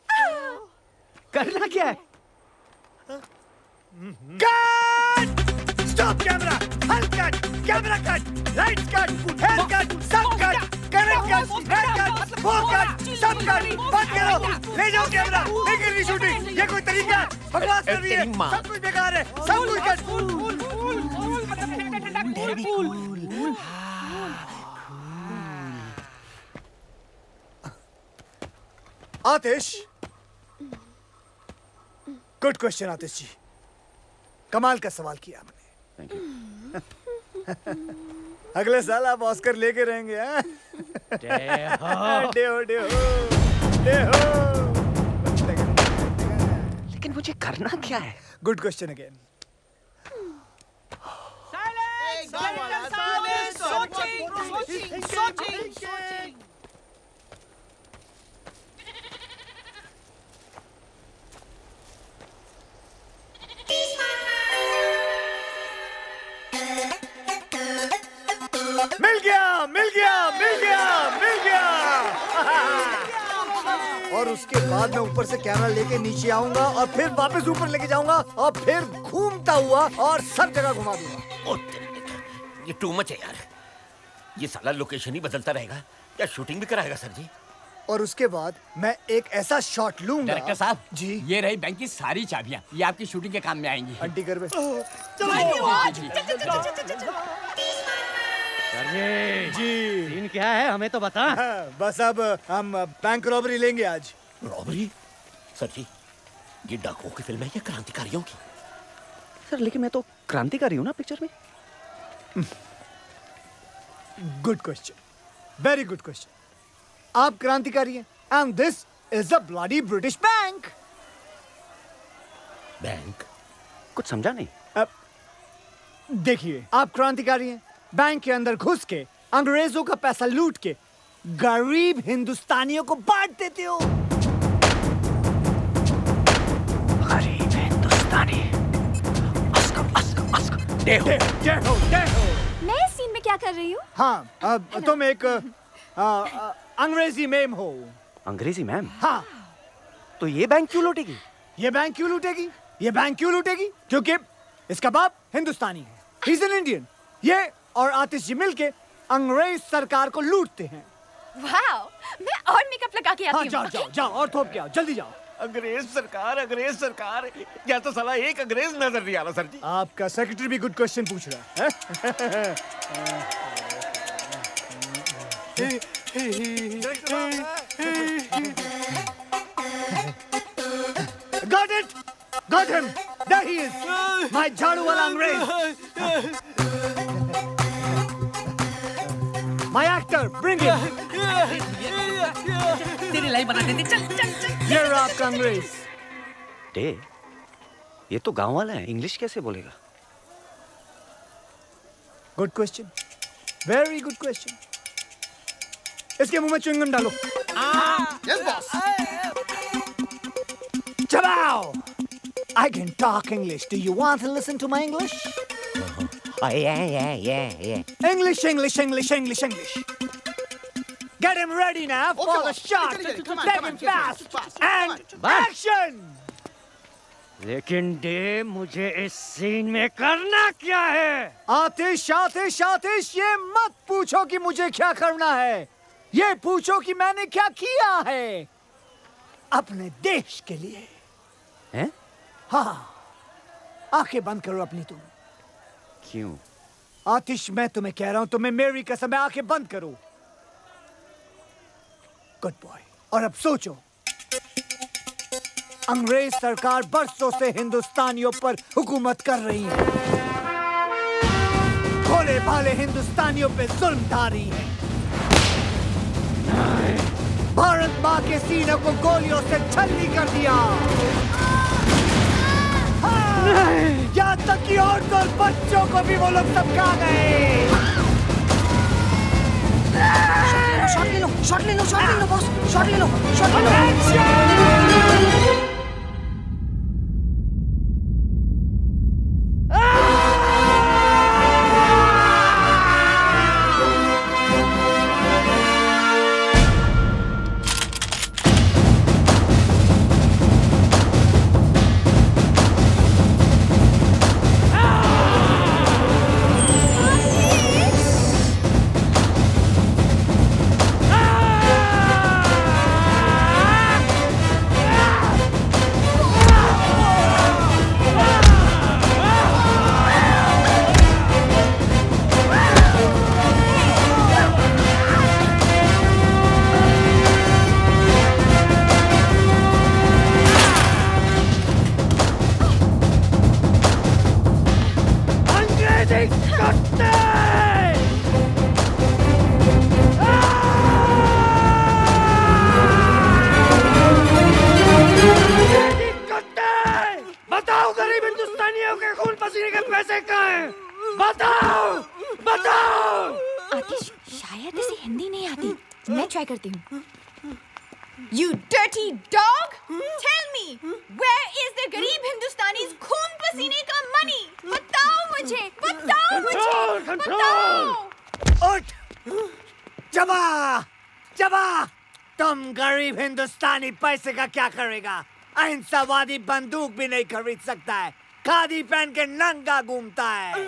[SPEAKER 10] करना क्या है?
[SPEAKER 5] कट। Stop camera. हल cut. Camera cut. Lights cut. Hair cut. सब cut. Correct cut. Hair cut. वो कट। सब कट। बंद करो। ले जाओ कैमरा। नहीं करनी शूटिंग। ये कोई तरीका है? बकवास कर रही है। सब कुछ बेकार है। सब कुछ cut. Atish, good question Atish ji. कमाल का सवाल किया आपने। अगले साल आप ऑस्कर लेके रहेंगे। हाँ? डेहो डेहो डेहो।
[SPEAKER 10] लेकिन मुझे करना क्या है?
[SPEAKER 5] Good question again.
[SPEAKER 4] सोचिंग, सोचिंग, सोचिंग, सोचिंग।
[SPEAKER 5] मिल गया, मिल गया, मिल गया, मिल गया। और उसके बाद मैं ऊपर से कैमरा लेके नीचे आऊंगा और फिर वापस ऊपर लेके जाऊंगा और फिर घूमता हुआ और सब जगह घुमा दूंगा।
[SPEAKER 14] ओ तेरे, ये टू मच है यार। ये साला लोकेशन ही बदलता रहेगा या शूटिंग भी कराएगा सर जी?
[SPEAKER 5] और उसके बाद मैं एक ऐसा शॉट लूंगा।
[SPEAKER 8] डायरेक्टर साहब
[SPEAKER 5] जी,
[SPEAKER 8] ये रही बैंक की सारी चाबियां, ये आपकी शूटिंग के काम में आएंगी।
[SPEAKER 5] आंटी कर बे।
[SPEAKER 10] जी सीन क्या है हमें तो बता।
[SPEAKER 5] हाँ, बस अब हम बैंक रॉबरी लेंगे आज।
[SPEAKER 14] रॉबरी? सर जी ये डाकुओं की फिल्म है या क्रांतिकारियों की?
[SPEAKER 10] सर लेकिन मैं तो क्रांतिकारी हूँ ना पिक्चर में।
[SPEAKER 5] Good question, very good question. आप क्रांतिकारी हैं and this is a bloody British bank.
[SPEAKER 14] Bank?
[SPEAKER 10] कुछ समझा नहीं।
[SPEAKER 5] अब देखिए, आप क्रांतिकारी हैं, बैंक के अंदर घुस के अंग्रेजों का पैसा लूट के गरीब हिंदुस्तानियों को बांट देते हो।
[SPEAKER 10] गरीब हिंदुस्तानी। Ask, ask, ask.
[SPEAKER 5] डेहो, डेहो, डेहो।
[SPEAKER 12] मैं इस सीन में क्या कर रही हूँ?
[SPEAKER 5] हाँ, अब तुम एक आ, आ, अंग्रेजी मैम हो।
[SPEAKER 10] अंग्रेजी मैम?
[SPEAKER 5] हाँ।
[SPEAKER 10] तो ये बैंक क्यों लूटेगी?
[SPEAKER 5] ये बैंक क्यों लूटेगी? ये बैंक क्यों लूटेगी? क्योंकि इसका बाप हिंदुस्तानी है, ही इज एन इंडियन। ये और आतिश जी मिलके अंग्रेज सरकार को लूटते हैं।
[SPEAKER 12] वाओ, मैं और मेकअप लगा के आती
[SPEAKER 5] हाँ,
[SPEAKER 12] हूँ।
[SPEAKER 5] जाओ जाओ जाओ और थोप के आओ, जल्दी जाओ।
[SPEAKER 14] अंग्रेज सरकार, अंग्रेज सरकार, या तो साला एक अंग्रेज नजर नहीं आ रहा सर जी।
[SPEAKER 5] आपका सेक्रेटरी भी गुड क्वेश्चन पूछ रहा है। Got it, got him. There he is, my झाड़ू वाला अंग्रेज। My actor, bring him.
[SPEAKER 8] तेरी लाइफ बना देते। चल चल चल।
[SPEAKER 5] ये रहा आपका अंग्रेज।
[SPEAKER 10] डे, ये तो गांव वाला है, इंग्लिश कैसे बोलेगा?
[SPEAKER 5] Good question, very good question. इसके मुंह में च्युइंगम डालो।
[SPEAKER 4] Yes boss.
[SPEAKER 5] चबाओ। I can talk English. Do you want to listen to my English?
[SPEAKER 14] Oh, yeah, yeah, yeah, yeah.
[SPEAKER 5] English, English, English, English, English. Get him ready now for
[SPEAKER 4] Okay,
[SPEAKER 5] the
[SPEAKER 4] boss.
[SPEAKER 5] shot.
[SPEAKER 4] Get it, come on,
[SPEAKER 5] Take
[SPEAKER 4] come on,
[SPEAKER 5] him
[SPEAKER 4] get it,
[SPEAKER 5] fast.
[SPEAKER 4] fast,
[SPEAKER 5] And
[SPEAKER 10] fast.
[SPEAKER 5] action.
[SPEAKER 10] लेकिन डे, मुझे इस scene में करना क्या है?
[SPEAKER 5] आतिश, आतिश, आतिश, ये मत पूछो कि मुझे क्या करना है। ये पूछो कि मैंने क्या किया है अपने देश के लिए।
[SPEAKER 10] हैं?
[SPEAKER 5] हाँ, आंखें बंद करो अपनी तुम।
[SPEAKER 10] क्यों?
[SPEAKER 5] आतिश, मैं तुम्हें कह रहा हूं, तुम्हें मेरी कसम है, आंखें बंद करो। Good boy. और अब सोचो, अंग्रेज सरकार बरसों से हिंदुस्तानियों पर हुकूमत कर रही है, भोले भाले हिंदुस्तानियों पे जुल्म ढारी है। भारत माँ के सीनों को गोलियों से छलनी कर दिया। यहाँ तक कि औरतों और बच्चों को भी वो लोग सबका गए।
[SPEAKER 2] शॉट ले लो,
[SPEAKER 13] शॉट ले लो, शॉट ले लो बॉस, शॉट ले लो, शॉट ले लो।
[SPEAKER 10] बताओ गरीब हिंदुस्तानियों के खून पसीने के पैसे कहाँ हैं? बताओ, बताओ।
[SPEAKER 12] आतिश, शायद इसे हिंदी नहीं आती। मैं ट्राई करती हूँ।
[SPEAKER 15] You dirty dog! Tell me, where is the गरीब हिंदुस्तानी's खून पसीने का money? बताओ मुझे, बताओ मुझे, बताओ।
[SPEAKER 5] उठ, जबा, जबा, तुम गरीब हिंदुस्तानी पैसे का क्या करेगा? अहिंसावादी बंदूक भी नहीं खरीद सकता है, खादी पहन के नंगा घूमता है।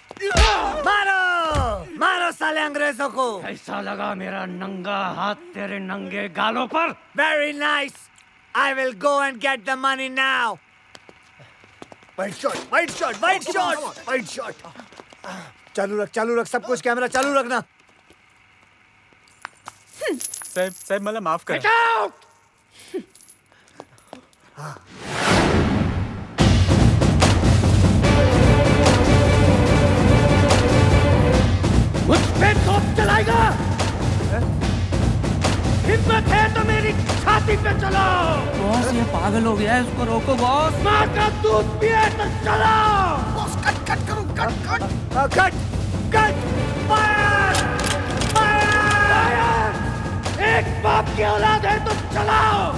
[SPEAKER 5] मारो, मारो साले अंग्रेजों को।
[SPEAKER 10] ऐसा लगा मेरा नंगा हाथ तेरे नंगे गालों पर।
[SPEAKER 5] Very nice. I will go and get the money now. White shot, white shot, white shot, white shot. चालू रख, चालू रख, सब कुछ कैमरा चालू रखना।
[SPEAKER 3] साहब, साहब मला माफ कर।
[SPEAKER 10] मुझ पे तोप चलाएगा? हिम्मत है तो मेरी छाती पे चलो।
[SPEAKER 8] बॉस ये पागल हो गया है, उसको रोको बॉस।
[SPEAKER 10] माँ का दूध पिए तो चलो।
[SPEAKER 13] बॉस कट कट करो, cut cut
[SPEAKER 5] cut cut fire
[SPEAKER 10] fire. एक बाप की औलाद है तो चलाओ।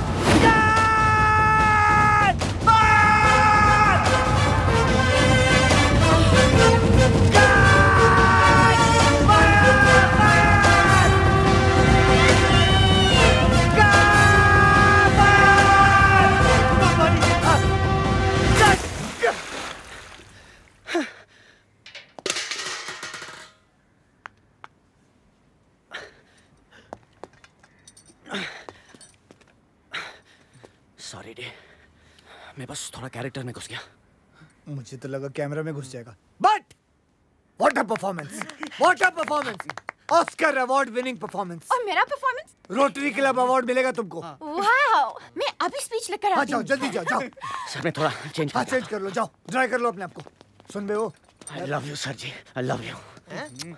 [SPEAKER 10] सॉरी डे, मैं बस थोड़ा कैरेक्टर में घुस गया।
[SPEAKER 5] मुझे तो लगा कैमरा में घुस जाएगा। But what a performance, what a performance, Oscar award winning performance.
[SPEAKER 15] और मेरा परफॉर्मेंस?
[SPEAKER 5] रोटरी क्लब अवार्ड मिलेगा तुमको।
[SPEAKER 15] वाओ, मैं अभी स्पीच लेकर आती हूँ।
[SPEAKER 5] जाओ जल्दी जाओ, जाओ।
[SPEAKER 10] सर मैं थोड़ा चेंज
[SPEAKER 5] हाँ चेंज कर लो, जाओ ड्राई कर लो अपने आप को। सुन बे वो,
[SPEAKER 10] I love you sir ji, I love you.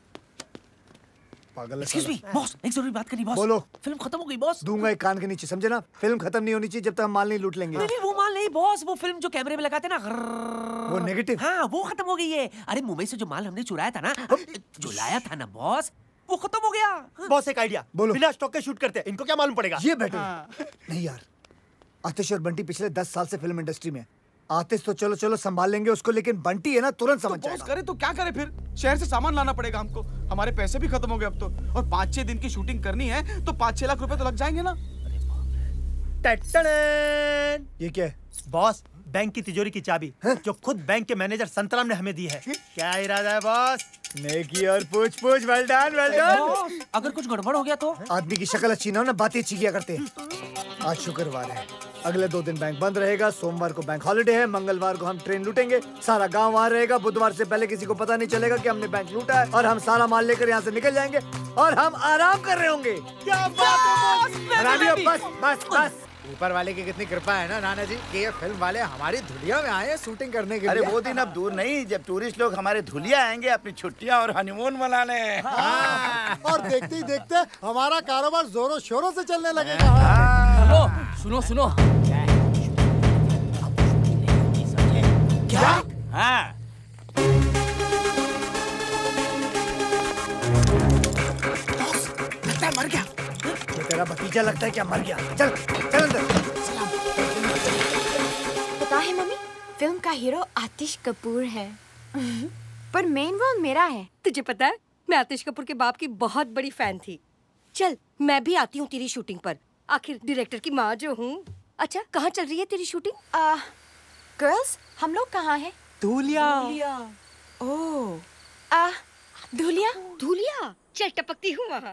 [SPEAKER 5] पागल।
[SPEAKER 8] एक्सक्यूज मी बॉस, एक जरूरी बात करनी बॉस।
[SPEAKER 5] बोलो।
[SPEAKER 8] फिल्म खत्म हो गई बॉस।
[SPEAKER 5] दूंगा एक कान के नीचे, समझे ना? फिल्म खत्म नहीं होनी चाहिए जब तक हम माल नहीं लूट लेंगे।
[SPEAKER 8] नहीं नहीं वो माल नहीं बॉस, वो फिल्म जो कैमरे में लगाते ना,
[SPEAKER 5] वो नेगेटिव।
[SPEAKER 8] हाँ वो खत्म हो गई है। अरे मुंबई से जो माल हमने चुराया था ना, जो लाया था ना बॉस, वो खत्म हो गया।
[SPEAKER 3] बॉस एक आइडिया,
[SPEAKER 5] बोलो।
[SPEAKER 3] बिना स्टॉक के शूट करते हैं, इनको क्या मालूम पड़ेगा?
[SPEAKER 5] ये बेटर नहीं यार। आतिश और बंटी पिछले दस साल से फिल्म इंडस्ट्री में। आतिश तो चलो चलो संभाल लेंगे उसको, लेकिन बंटी है ना तुरंत समझ
[SPEAKER 3] तो
[SPEAKER 5] जाएगा।
[SPEAKER 3] करे तो क्या करे फिर? शहर से सामान लाना पड़ेगा हमको, हमारे पैसे भी खत्म हो गए अब तो, और पाँच छह दिन की शूटिंग करनी है तो पाँच छह लाख रुपए तो लग जाएंगे ना।
[SPEAKER 5] ये क्या है?
[SPEAKER 3] बॉस, बैंक की तिजोरी की चाबी जो खुद बैंक के मैनेजर संतराम ने हमें दी है। क्या इरादा है बॉस?
[SPEAKER 5] नेकी और पूछ पूछ, वेल डन वेल डन।
[SPEAKER 8] अगर कुछ गड़बड़ हो गया तो?
[SPEAKER 5] आदमी की शक्ल अच्छी ना हो ना, बातें अच्छी किया करते हैं। आज शुक्रवार है, अगले दो दिन बैंक बंद रहेगा। सोमवार को बैंक हॉलिडे है, मंगलवार को हम ट्रेन लूटेंगे, सारा गांव वहाँ रहेगा। बुधवार से पहले किसी को पता नहीं चलेगा कि हमने बैंक लूटा है, और हम सारा माल लेकर यहाँ से निकल जाएंगे और हम आराम कर रहे होंगे।
[SPEAKER 3] क्या बात है
[SPEAKER 5] बस बस बस। ऊपर वाले की कितनी कृपा है ना नाना जी कि ये फिल्म वाले हमारी धुलिया में आए शूटिंग करने के लिए।
[SPEAKER 7] अरे वो दिन अब दूर नहीं जब टूरिस्ट लोग हमारे धुलिया आएंगे अपनी छुट्टियां और हनीमून मनाने।
[SPEAKER 9] हाँ। और देखते ही देखते हमारा कारोबार जोरों शोरों से चलने लगेगा।
[SPEAKER 8] हेलो सुनो सुनो।
[SPEAKER 7] क्या? हाँ।
[SPEAKER 13] लगता है मर गया।
[SPEAKER 11] तेरा भतीजा लगता है क्या मर गया? चल चल अंदर।
[SPEAKER 15] पता है मम्मी, फिल्म का हीरो आतिश कपूर है पर मेन रोल मेरा है।
[SPEAKER 2] तुझे पता है मैं आतिश कपूर के बाप की बहुत बड़ी फैन थी। चल मैं भी आती हूँ तेरी शूटिंग पर, आखिर डायरेक्टर की माँ जो हूँ। अच्छा कहाँ चल रही है तेरी शूटिंग?
[SPEAKER 15] आ, गर्ल्स हम लोग कहाँ हैं?
[SPEAKER 4] धूलिया।
[SPEAKER 15] ओह आ धूलिया
[SPEAKER 2] धूलिया, चल टपकती हूँ वहाँ।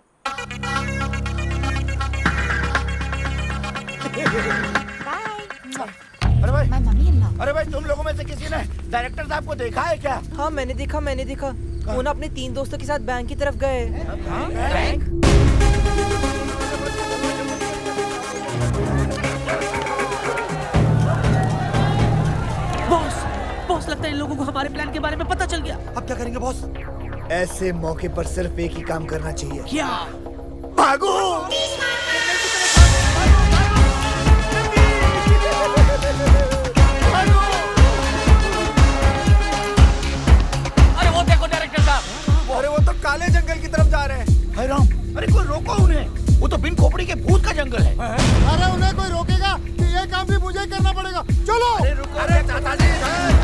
[SPEAKER 7] अरे भाई,
[SPEAKER 15] मम्मी अल्लाह।
[SPEAKER 7] अरे भाई तुम लोगों में से किसी ने डायरेक्टर साहब को देखा है क्या?
[SPEAKER 4] हाँ मैंने देखा मैंने देखा वो ना अपने तीन दोस्तों के साथ बैंक की तरफ गए।
[SPEAKER 7] बैंक?
[SPEAKER 8] बॉस बॉस लगता है इन लोगों को हमारे प्लान के बारे में पता चल गया।
[SPEAKER 11] अब क्या करेंगे बॉस? ऐसे मौके पर सिर्फ एक ही काम करना चाहिए।
[SPEAKER 8] क्या?
[SPEAKER 11] भागो!
[SPEAKER 7] अरे वो देखो डायरेक्टर साहब,
[SPEAKER 11] अरे वो तो काले जंगल की तरफ जा रहे हैं।
[SPEAKER 7] हाय राम, अरे कोई रोको उन्हें, वो तो बिन खोपड़ी के भूत का जंगल है।
[SPEAKER 9] अरे उन्हें कोई रोकेगा कि ये काम भी मुझे ही करना पड़ेगा। चलो।
[SPEAKER 7] अरे रुको, अरे चाचा जी,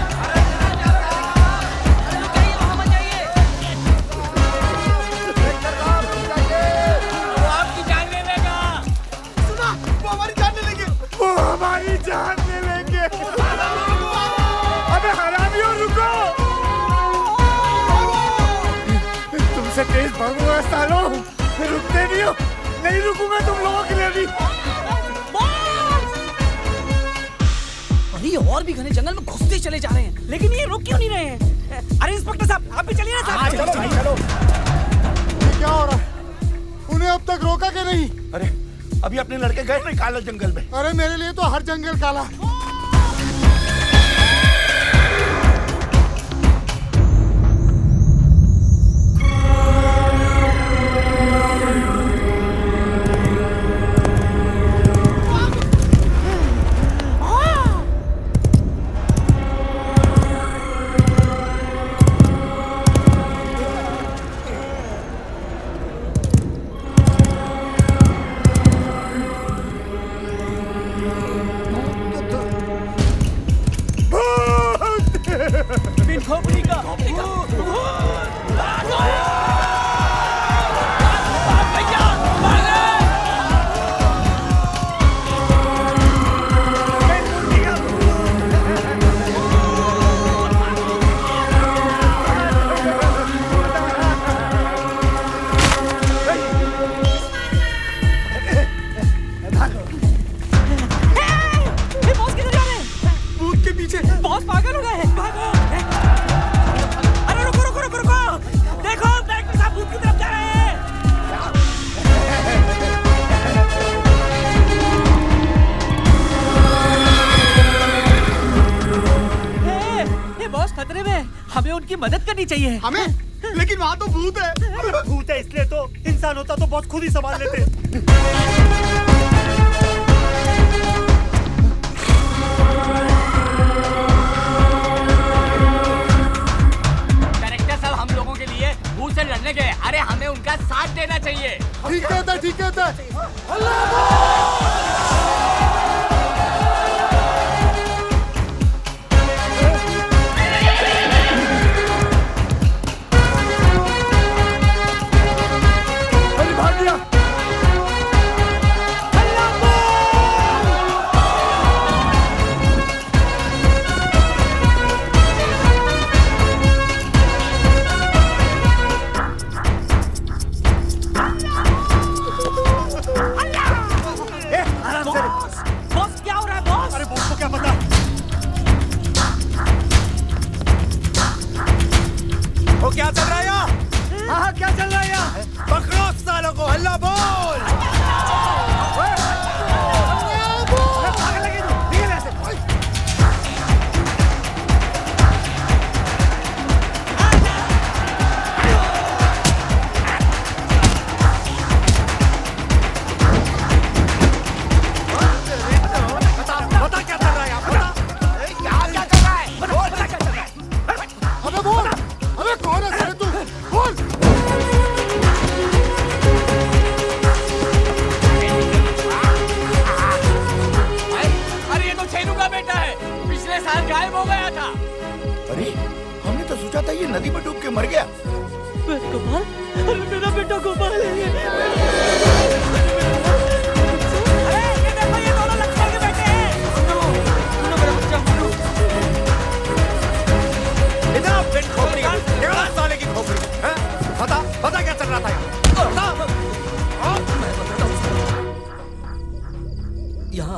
[SPEAKER 9] हमारी जान ले लेंगे। अबे हरामियों रुको! तुमसे तेज भागूंगा सालों, रुकते नहीं हो। नहीं रुकूंगा तुम लोगों के लिए भी।
[SPEAKER 8] अरे और भी घने जंगल में घुसते चले जा रहे हैं, लेकिन ये रुक क्यों नहीं रहे हैं? अरे इंस्पेक्टर साहब आप भी चलिए ना साहब।
[SPEAKER 9] चलो भाई चलो। ये क्या हो रहा है? उन्हें अब तक रोका के नहीं?
[SPEAKER 7] अरे अभी अपने लड़के गए नहीं काला जंगल में।
[SPEAKER 9] अरे मेरे लिए तो हर जंगल काला है।
[SPEAKER 8] बिन खोपड़ी का बॉस पागल हो गए हैं। भागो! अरे रुको रुको रुको रुको! देखो डायरेक्टर साहब भूत की तरफ जा रहे हैं। ए, ए बॉस खतरे में, हमें उनकी मदद करनी चाहिए।
[SPEAKER 3] हमें? लेकिन वहाँ तो भूत है। भूत है इसलिए तो, इंसान होता तो बॉस खुद ही संभाल लेते।
[SPEAKER 8] भूत से लड़ने गए, अरे हमें उनका साथ देना चाहिए।
[SPEAKER 9] ठीक कहता ठीक कहता। अरे भाग गया।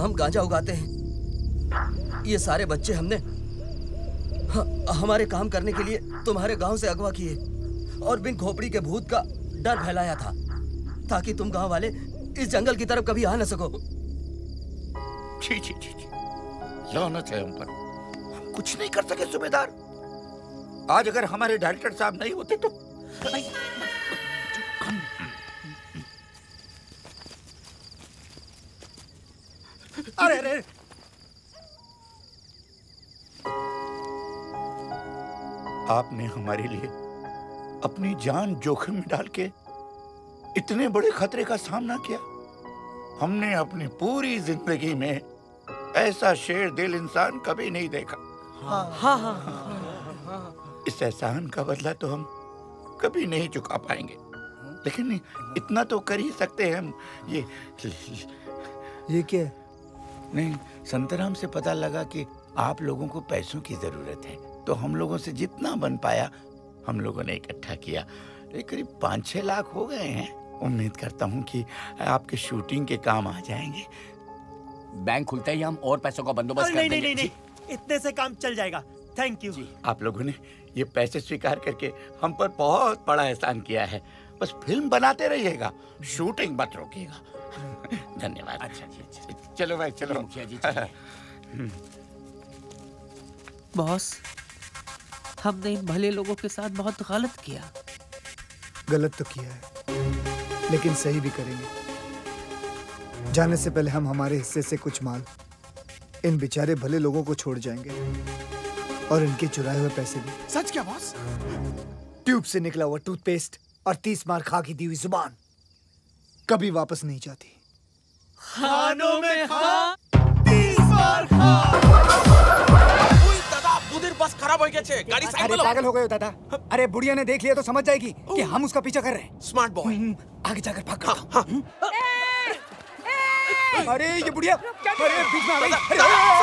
[SPEAKER 16] जहाँ हम गांजा उगाते हैं। ये सारे बच्चे हमने ह, हमारे काम करने के लिए तुम्हारे गांव से अगवा किए और बिन खोपड़ी के भूत का डर फैलाया था ताकि तुम गांव वाले इस जंगल की तरफ कभी आ न सको।
[SPEAKER 7] छी छी छी छी, लानत है हम पर। हम कुछ नहीं कर सके सूबेदार। आज अगर हमारे डायरेक्टर साहब नहीं होते तो
[SPEAKER 3] अरे अरे
[SPEAKER 7] आपने हमारे लिए अपनी जान जोखिम में डाल के इतने बड़े खतरे का सामना किया। हमने अपनी पूरी जिंदगी में ऐसा शेर दिल इंसान कभी नहीं देखा।
[SPEAKER 3] हाँ हाँ हाँ।
[SPEAKER 7] इस एहसान का बदला तो हम कभी नहीं चुका पाएंगे, लेकिन इतना तो कर ही सकते हैं हम। ये
[SPEAKER 5] ये क्या?
[SPEAKER 7] नहीं, संतराम से पता लगा कि आप लोगों को पैसों की जरूरत है, तो हम लोगों से जितना बन पाया हम लोगों ने इकट्ठा किया। ये करीब पाँच छह लाख हो गए हैं। उम्मीद करता हूँ कि आपके शूटिंग के काम आ जाएंगे।
[SPEAKER 14] बैंक खुलते ही हम और पैसों का बंदोबस्त कर
[SPEAKER 3] नहीं,
[SPEAKER 14] देंगे।
[SPEAKER 3] नहीं, नहीं, नहीं, इतने से काम चल जाएगा। Thank you.
[SPEAKER 7] आप लोगों ने ये पैसे स्वीकार करके हम पर बहुत बड़ा एहसान किया है। बस फिल्म बनाते रहिएगा, शूटिंग मत रोकिएगा। धन्यवाद।
[SPEAKER 14] अच्छा अच्छा,
[SPEAKER 7] चलो भाई चलो।
[SPEAKER 14] मुखिया जी
[SPEAKER 8] बॉस, हमने इन भले लोगों के साथ बहुत गलत किया।
[SPEAKER 5] गलत तो किया है, लेकिन सही भी करेंगे। जाने से पहले हम हमारे हिस्से से कुछ माल इन बेचारे भले लोगों को छोड़ जाएंगे और इनके चुराए हुए पैसे भी।
[SPEAKER 3] सच क्या बॉस?
[SPEAKER 5] ट्यूब से निकला हुआ टूथपेस्ट और तीस मार खा की दी हुई जुबान कभी वापस नहीं जाती।
[SPEAKER 3] खानों में खा, तीस बार खा।
[SPEAKER 6] दादा, बुधिर बस खराब हो गया छे। गाड़ी साइड में लो।
[SPEAKER 5] पागल हो गए हो दादा? अरे बुढ़िया ने देख लिया तो समझ जाएगी कि हम उसका पीछा कर रहे हैं।
[SPEAKER 6] Smart boy.
[SPEAKER 5] आगे जाकर भाग करता हूं। हाँ, हाँ। अरे ये बुढ़िया, अरे बीच में आ गई।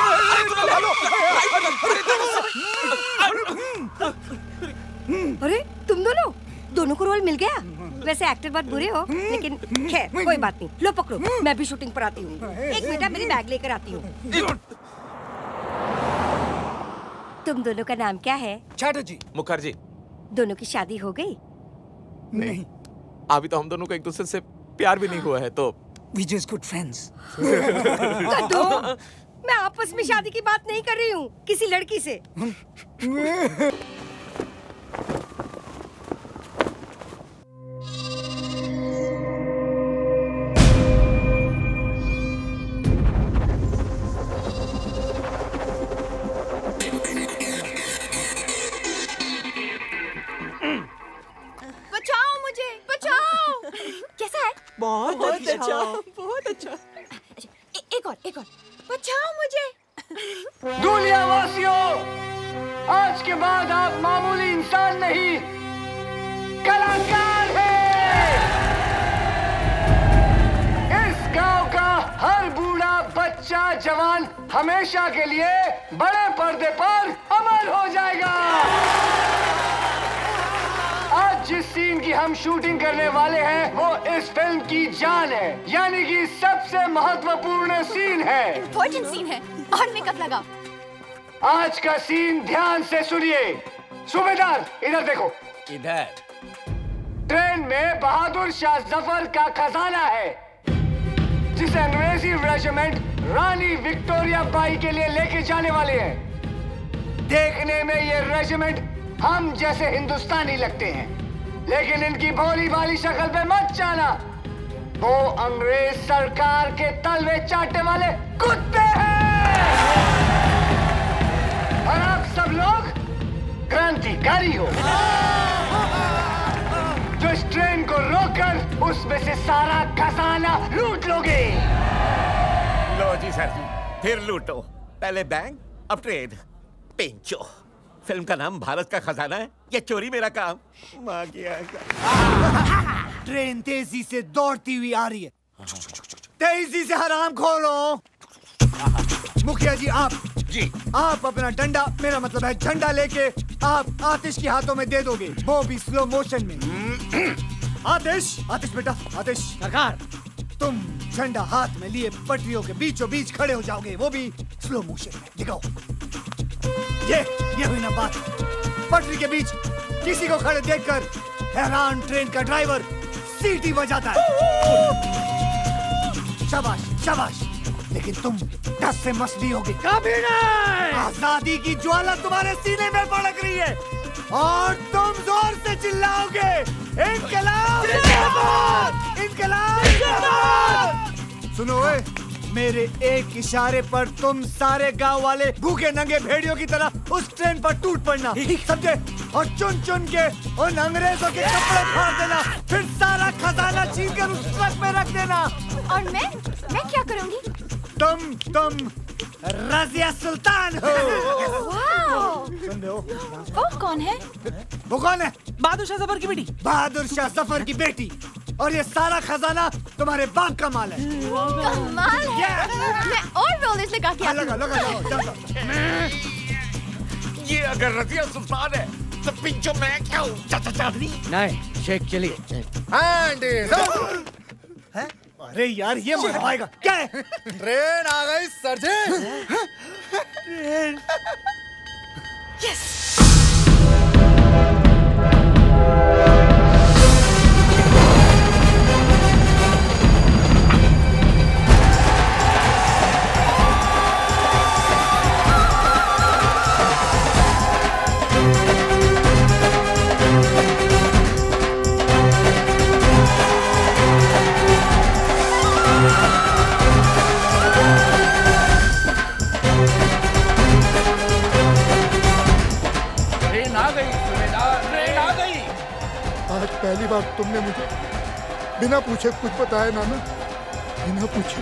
[SPEAKER 2] अरे तुम दोनों दोनों को रोल मिल गया। वैसे एक्टर बहुत बुरे हो, लेकिन खैर कोई बात नहीं। लो पकड़ो, मैं भी शूटिंग पर आती हूँ। एक मिनट, मेरी बैग लेकर आती हूँ। तुम दोनों का नाम क्या है?
[SPEAKER 6] चैटर्जी। मुखर्जी।
[SPEAKER 2] दोनों की शादी हो गई?
[SPEAKER 6] नहीं, अभी तो हम दोनों को एक दूसरे से प्यार भी नहीं हुआ है, तो
[SPEAKER 5] We just good friends.
[SPEAKER 2] कद्दू, मैं आपस में शादी की बात नहीं कर रही हूँ, किसी लड़की से।
[SPEAKER 15] बचाओ मुझे, बचाओ। कैसा है?
[SPEAKER 8] बहुत अच्छा, बहुत अच्छा।
[SPEAKER 15] ए, एक और, एक और। बचाओ मुझे।
[SPEAKER 5] दूलिया वासियों, आज के बाद आप मामूली इंसान नहीं, कलाकार हैं। इस गांव का हर बूढ़ा बच्चा जवान हमेशा के लिए बड़े पर्दे पर अमर हो जाएगा। आज जिस सीन की हम शूटिंग करने वाले हैं वो इस फिल्म की जान है, यानी कि सबसे महत्वपूर्ण सीन है।
[SPEAKER 15] इम्पोर्टेंट सीन है और मेकअप लगा।
[SPEAKER 5] आज का सीन ध्यान से सुनिए। सूबेदार इधर देखो।
[SPEAKER 14] इधर
[SPEAKER 5] ट्रेन में बहादुर शाह जफर का खजाना है, जिसे अंग्रेजी रेजिमेंट रानी विक्टोरिया बाई के लिए लेके जाने वाले हैं। देखने में ये रेजिमेंट हम जैसे हिंदुस्तानी लगते हैं, लेकिन इनकी भोली भाली शक्ल पे मत जाना। वो अंग्रेज सरकार के तलवे चाटने वाले कुत्ते हैं। और आप सब लोग क्रांतिकारी हो, जो इस ट्रेन को रोककर उसमें से सारा खजाना लूट लोगे।
[SPEAKER 14] लो जी सर, फिर लूटो। पहले बैंक, अब ट्रेन। पेंचो, फिल्म का नाम भारत का खजाना है, ये चोरी मेरा काम। माँ की
[SPEAKER 5] ट्रेन तेजी से दौड़ती हुई आ रही है। तेजी से हराम खोलो। मुखिया जी आप
[SPEAKER 7] जी
[SPEAKER 5] आप अपना डंडा, मेरा मतलब है झंडा, लेके आप आतिश के हाथों में दे दोगे, वो भी स्लो मोशन में। आतिश, आतिश बेटा, आतिश।
[SPEAKER 10] सरकार,
[SPEAKER 5] तुम झंडा हाथ में लिए पटरियों के बीचों बीच खड़े हो जाओगे, वो भी स्लो मोशन में। दिखाओ। ये ये हुई ना बात। पटरी के बीच किसी को खड़े देखकर हैरान ट्रेन का ड्राइवर सीटी बजाता है। शाबाश शाबाश। लेकिन तुम दस से मसली होगी।
[SPEAKER 10] कभी नहीं।
[SPEAKER 5] आजादी की ज्वाला तुम्हारे सीने में भड़क रही है और तुम जोर से चिल्लाओगे, इनकलाब जिंदाबाद! इनकलाब जिंदाबाद! सुनो ओए, मेरे एक इशारे पर तुम सारे गांव वाले भूखे नंगे भेड़ियों की तरह उस ट्रेन पर टूट पड़ना, समझे? और चुन चुन के उन अंग्रेजों के कपड़े फाड़ देना, फिर सारा खजाना छीन कर उस ट्रक में रख देना।
[SPEAKER 15] और मैं मैं क्या करूंगी?
[SPEAKER 5] तुम तुम रजिया सुल्तान हो।
[SPEAKER 15] वाओ!
[SPEAKER 5] सुन रहे हो?
[SPEAKER 15] वो कौन है?
[SPEAKER 5] वो कौन है?
[SPEAKER 8] बहादुर शाह जफर की बेटी।
[SPEAKER 5] बहादुर शाह जफर की बेटी। और ये सारा खजाना तुम्हारे बाप का माल है।
[SPEAKER 15] कमाल है। मैं और रोलेस लगा के आती हूँ।
[SPEAKER 5] लगा लगा लगा।
[SPEAKER 14] ये अगर रजिया सुल्तान है तो पिंचो मैं क्या हूँ? चाचा चादरी।
[SPEAKER 10] नहीं, शेख चलिए।
[SPEAKER 5] हैं? अरे यार ये मरवाएगा। क्या है?
[SPEAKER 9] ट्रेन आ गई सर जी।
[SPEAKER 5] ट्रेन।
[SPEAKER 15] यस।
[SPEAKER 9] आज पहली बार तुमने मुझे बिना पूछे कुछ बताया नाना, बिना पूछे।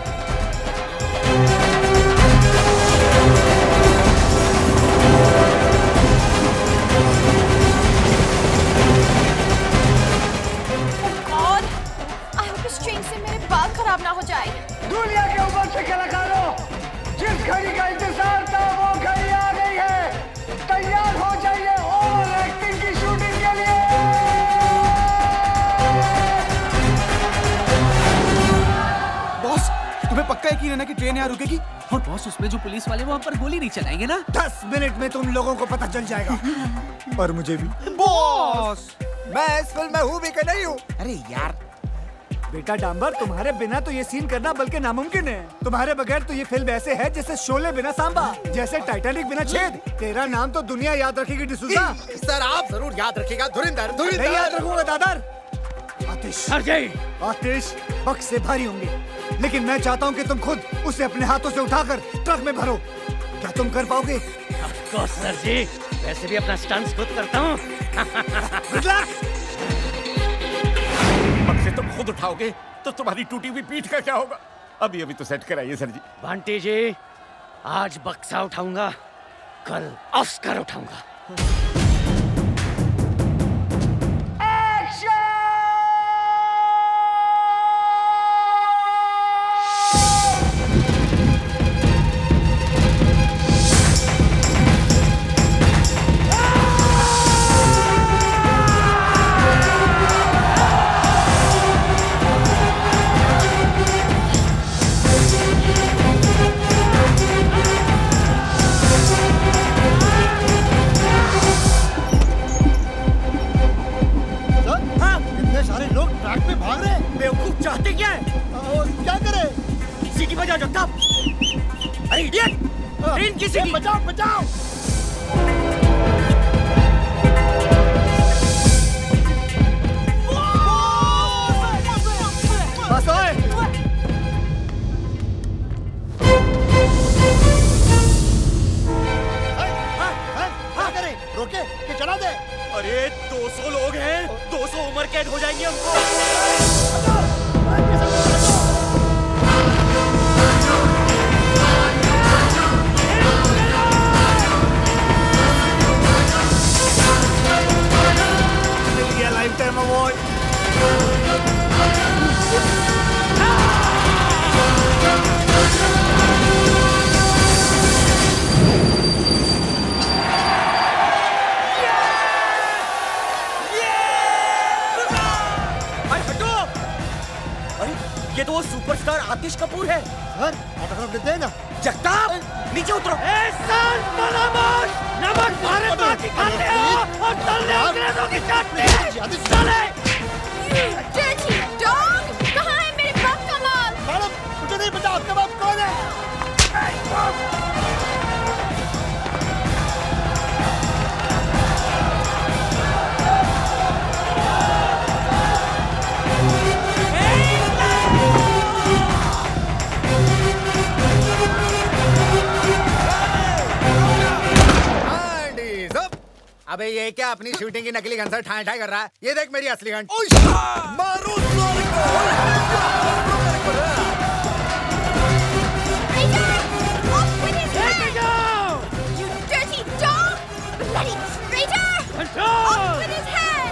[SPEAKER 15] गॉड, आई होप इस ट्रेन से मेरे बाल खराब ना हो जाए।
[SPEAKER 5] दुनिया के ऊपर से कलाकारों, जिस घड़ी का इंतजार था वो घड़ी आ गई है। तैयार हो जाइए ओवर एक्टिंग की शूटिंग के लिए।
[SPEAKER 8] बॉस, तुम्हें पक्का यकीन है ना कि ट्रेन यहाँ रुकेगी? और बॉस, उसमें जो पुलिस वाले वो हम पर गोली नहीं चलाएंगे ना?
[SPEAKER 5] दस मिनट में तुम लोगों को पता चल जाएगा। और मुझे भी।
[SPEAKER 8] बॉस,
[SPEAKER 5] मैं इस फिल्म में हूँ भी कि नहीं हूँ? अरे यार बेटा डांबर, तुम्हारे बिना तो ये सीन करना बल्कि नामुमकिन है। तुम्हारे बगैर तो ये फिल्म ऐसे है जैसे शोले बिना सांबा, जैसे टाइटैनिक बिना छेद। तेरा नाम तो दुनिया याद रखेगी डिसूजा।
[SPEAKER 9] सर आप जरूर याद रखिएगा। धुरिंदर धुरिंदर
[SPEAKER 5] नहीं याद रखूंगा दादर। आतिश
[SPEAKER 10] अजय,
[SPEAKER 5] आतिश बक्स से भारी होंगे, लेकिन मैं चाहता हूँ कि तुम खुद उसे अपने हाथों से उठाकर ट्रक में भरो। क्या तुम कर पाओगे?
[SPEAKER 10] ऑफ कोर्स सर जी, वैसे भी अपना स्टंट्स खुद करता हूँ।
[SPEAKER 5] Good luck.
[SPEAKER 14] बक्से तुम खुद उठाओगे तो तुम्हारी टूटी हुई पीठ का क्या होगा? अभी अभी तो सेट कराइए सर जी।
[SPEAKER 10] बंटी जी, आज बक्सा उठाऊंगा, कल ऑस्कर उठाऊंगा।
[SPEAKER 5] चाहते क्या है? और क्या करे? सीटी बजाओ जगताप। अरे इडियट! ट्रेन की सीटी बजाओ बजाओ। बस ओए।
[SPEAKER 9] क्या करे? रोके कि चला दे?
[SPEAKER 3] अरे दो सौ लोग हैं, दो सौ उम्र कैद हो जाएंगे हमको।
[SPEAKER 5] मिल गया लाइफ टाइम अवार्ड।
[SPEAKER 3] ये तो वो सुपरस्टार आतिश कपूर है।
[SPEAKER 9] सर ऑटोग्राफ दे ना।
[SPEAKER 3] जगताप नीचे उतरो।
[SPEAKER 10] नमक भारत माँ की खाते हो और तलने अंग्रेजों की चाटते। चले।
[SPEAKER 15] Dirty dog! कहाँ है मेरे बाप का माल?
[SPEAKER 9] मैडम मुझे नहीं पता आपका बाप कौन है।
[SPEAKER 5] अबे ये क्या अपनी शूटिंग की नकली गन से ठाई ठाई कर रहा है? ये देख मेरी असली गन।
[SPEAKER 11] मारो
[SPEAKER 15] You dirty dog! Bloody traitor! Off with his head!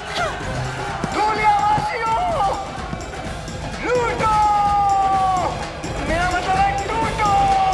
[SPEAKER 4] गोलियाबाजियों! लूटो! मेरा मतलब है लूटो!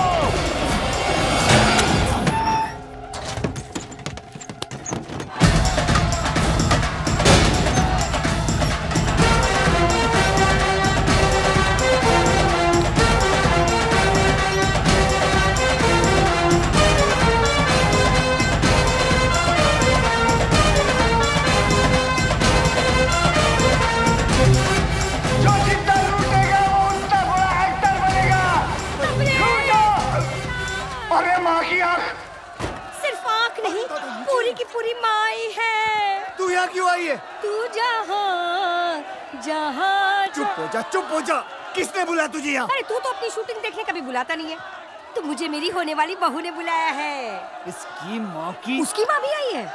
[SPEAKER 2] सिर्फ आँख नहीं, पूरी की पूरी माई है।
[SPEAKER 5] तू यहाँ क्यों आई है?
[SPEAKER 2] तू जहाँ जहाँ
[SPEAKER 5] चुप हो जा, चुप हो जा। किसने बुलाया तुझे यहाँ?
[SPEAKER 2] अरे तू तो अपनी शूटिंग देखने कभी बुलाता नहीं है। तो मुझे मेरी होने वाली बहू ने बुलाया है।
[SPEAKER 5] इसकी माँ की।
[SPEAKER 2] उसकी माँ भी आई है।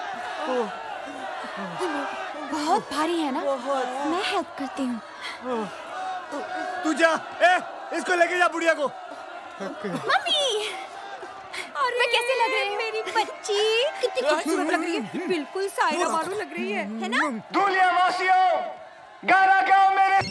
[SPEAKER 15] बहुत भारी है ना? मैं हेल्प करती हूँ।
[SPEAKER 5] तू जा, ए, इसको लेके जा बुढ़िया को।
[SPEAKER 15] मम्मी,
[SPEAKER 2] और मैं कैसे लग रही है मेरी बच्ची? कितनी खूबसूरत लग रही है, बिल्कुल सायरा बानो लग रही है, है ना?
[SPEAKER 4] गोलियाबाजियों! गाना गाओ मेरे।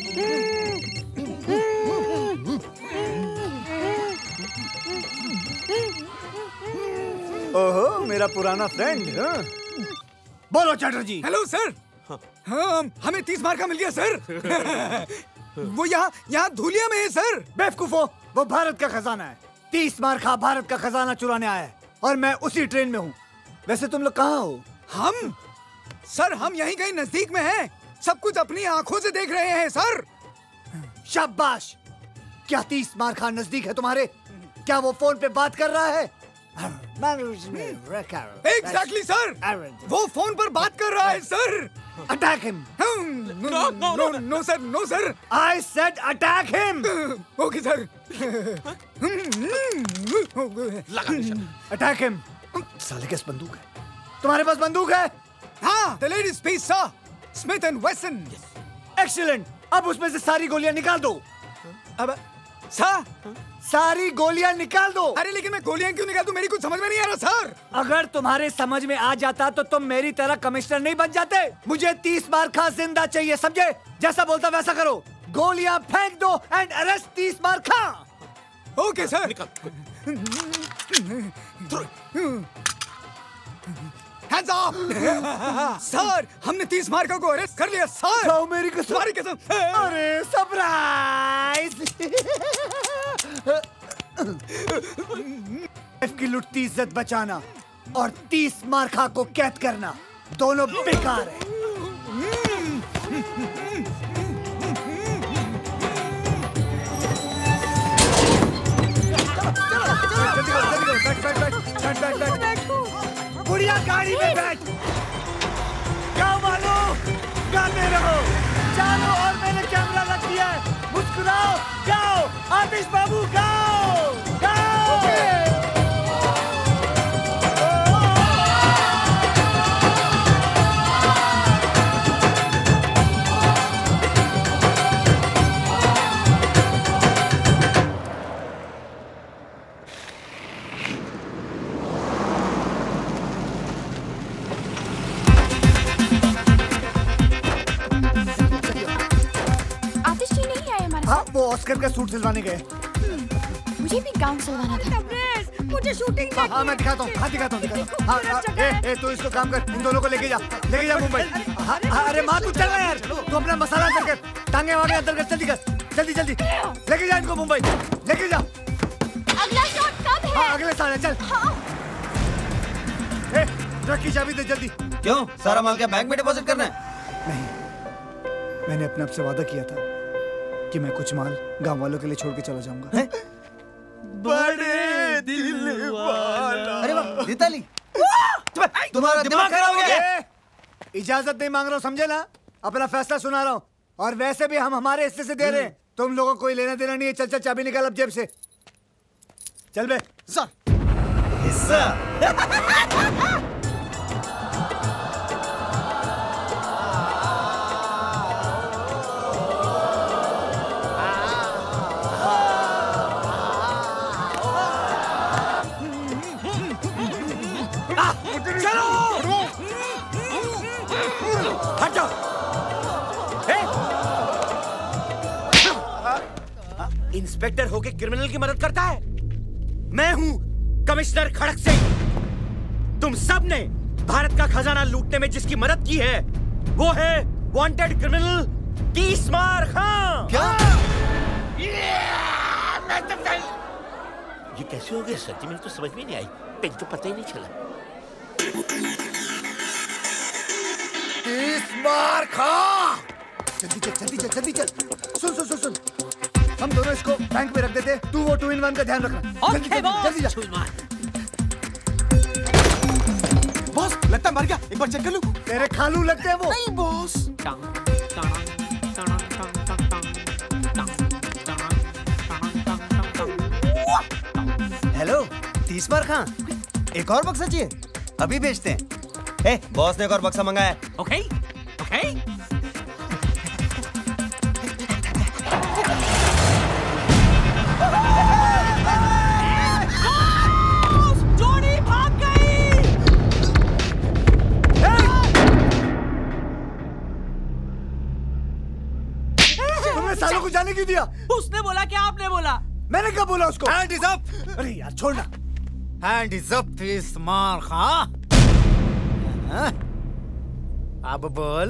[SPEAKER 5] ओहो, मेरा पुराना फ्रेंड। हाँ। बोलो चैटर्जी।
[SPEAKER 17] Hello sir. हाँ, हमें तीस मार का मिल गया सर। वो यहाँ यहाँ धूलिया में है सर।
[SPEAKER 5] बेवकूफो, वो भारत का खजाना है। तीस मार खा भारत का खजाना चुराने आया है और मैं उसी ट्रेन में हूँ। वैसे तुम लोग कहाँ हो?
[SPEAKER 17] हम सर हम यहीं कहीं नजदीक में हैं। सब कुछ अपनी आंखों से देख रहे हैं सर।
[SPEAKER 5] शाबाश। क्या तीस मार खा नजदीक है तुम्हारे? क्या वो फोन पे बात कर रहा है?
[SPEAKER 17] एग्जैक्टली सर, वो फोन पर बात कर रहा है sir.
[SPEAKER 5] Attack him.
[SPEAKER 17] No no no sir, no sir.
[SPEAKER 5] I said attack him.
[SPEAKER 17] Okay sir.
[SPEAKER 5] Attack him. साले के पास बंदूक है। तुम्हारे पास बंदूक है?
[SPEAKER 17] हाँ, the ladies piece sir, Smith and Wesson.
[SPEAKER 5] Excellent. अब उसमें से सारी गोलियां निकाल दो।
[SPEAKER 17] अब सर
[SPEAKER 5] सारी गोलियां निकाल दो।
[SPEAKER 17] अरे लेकिन मैं गोलियां क्यों निकाल दूं? मेरी कुछ समझ में नहीं आ रहा सर।
[SPEAKER 5] अगर तुम्हारे समझ में आ जाता तो तुम मेरी तरह कमिश्नर नहीं बन जाते। मुझे तीस मार खा जिंदा चाहिए, समझे? जैसा बोलता वैसा करो। गोलियां फेंक दो and arrest Tees Maar Khan.
[SPEAKER 17] Okay sir. Hands up! Sir, हमने तीस मार्का को अरेस्ट कर लिया सर।
[SPEAKER 5] जाओ मेरी कसम।
[SPEAKER 17] तुम्हारी कसम।
[SPEAKER 5] अरे सरप्राइज! की लुटती इज्जत बचाना और तीस मार्का को कैद करना दोनों बेकार है। बुढ़िया गाड़ी में बैठ। गाओ वालो, गाते रहो। चलो और मैंने कैमरा रख दिया है। मुस्कुराओ, गाओ। आतिश बाबू गाओ, गाओ। हाँ, वो ऑस्कर का सूट सिलवाने गए।
[SPEAKER 15] मुझे भी गाउन सिलवाना था।
[SPEAKER 2] मुझे शूटिंग
[SPEAKER 5] हाँ, हाँ, मैं दिखाता हूँ। हाँ, दिखाता हूँ, दिखाता हूँ। हाँ, हाँ, ए, ए, तू इसको काम कर। इन दोनों को लेके जा, लेके जा मुंबई। हाँ, हाँ, अरे माँ तू चल रहा यार। तू अपना मसाला अंदर कर, टांगे वांगे अंदर कर, जल्दी कर। जल्दी जल्दी लेके जा इनको मुंबई, लेके जा।
[SPEAKER 15] अगला शॉट कब है?
[SPEAKER 5] हाँ अगले साल है, चल।
[SPEAKER 15] हाँ।
[SPEAKER 5] ए, ट्रक की चाबी दे जल्दी।
[SPEAKER 16] क्यों, सारा माल क्या बैंक में डिपॉजिट करना है?
[SPEAKER 5] नहीं, मैंने अपने आप से वादा किया था कि मैं कुछ माल गांव वालों के लिए छोड़ के चला जाऊंगा।
[SPEAKER 3] बड़े दिल वाला।
[SPEAKER 11] अरे वाह, दीताली तुम्हारा दिमाग खराब हो गया।
[SPEAKER 5] इजाजत नहीं मांग रहा हूँ, समझे ना? अपना फैसला सुना रहा हूँ। और वैसे भी हम हमारे हिस्से से दे रहे हैं, तुम लोगों को कोई लेना देना नहीं है। चल चल चाबी निकाल अब जेब से, चल बे।
[SPEAKER 11] सर हिस्सा।
[SPEAKER 3] हट जाओ। इंस्पेक्टर होके क्रिमिनल की मदद करता है? मैं हूं कमिश्नर खड़क सिंह। तुम सब ने भारत का खजाना लूटने में जिसकी मदद की है वो है वांटेड क्रिमिनल तीसमार खां।
[SPEAKER 14] क्या? ये कैसे हो गया सर जी? मुझे तो समझ में नहीं आई, पेन तो पता ही नहीं चला।
[SPEAKER 5] तीसमार खां, जल्दी चल जल्दी चल जल्दी चल। सुन सुन सुन सुन, हम दोनों इसको बैंक में रख देते, तू वो टू इन वन का ध्यान रखना। जल्दी जल्दी जल्दी जा।
[SPEAKER 3] बॉस लगता है मर गया, एक बार चेक कर लूं।
[SPEAKER 5] तेरे खालू लगते हैं वो।
[SPEAKER 3] नहीं बॉस।
[SPEAKER 11] हेलो तीसमार खां, एक और बक्सा चाहिए? अभी बेचते हैं। ए, बॉस ने एक और बक्सा मंगाया है।
[SPEAKER 8] Okay okay.
[SPEAKER 4] जोड़ी भाग गई।
[SPEAKER 5] तुमने सालों को जाने क्यों दिया?
[SPEAKER 4] उसने बोला कि आपने बोला?
[SPEAKER 5] मैंने कब बोला उसको?
[SPEAKER 17] Hand is up.
[SPEAKER 5] अरे यार छोड़ना।
[SPEAKER 17] Hand is up Teesmaar Khan. हाँ? अब बोल।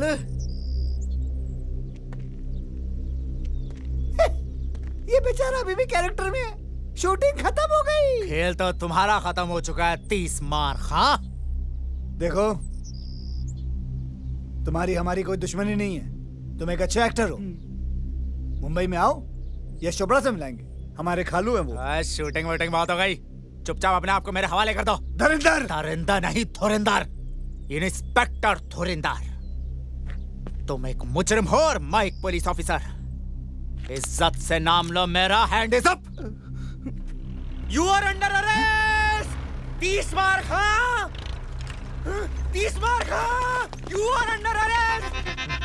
[SPEAKER 5] ये बेचारा अभी भी कैरेक्टर में है। शूटिंग खत्म हो गई।
[SPEAKER 17] खेल तो तुम्हारा खत्म हो चुका है तीसमार खां।
[SPEAKER 5] देखो, तुम्हारी हमारी कोई दुश्मनी नहीं है। तुम एक अच्छे एक्टर हो। मुंबई में आओ, यश चोपड़ा से मिलाएंगे। हमारे खालू हैं वो।
[SPEAKER 17] शूटिंग वूटिंग बहुत हो गई, चुपचाप अपने आप को मेरे हवाले कर दो।
[SPEAKER 5] धुरिंदर।
[SPEAKER 17] धुरिंदर नहीं, धुरिंदर। इंस्पेक्टर धुरिंदर। तुम एक मुजरिम हो और मैं एक पुलिस ऑफिसर। इज्जत से नाम लो मेरा। Hand is up.
[SPEAKER 3] You are under arrest Teesmaar Khan. Teesmaar Khan, you are under arrest.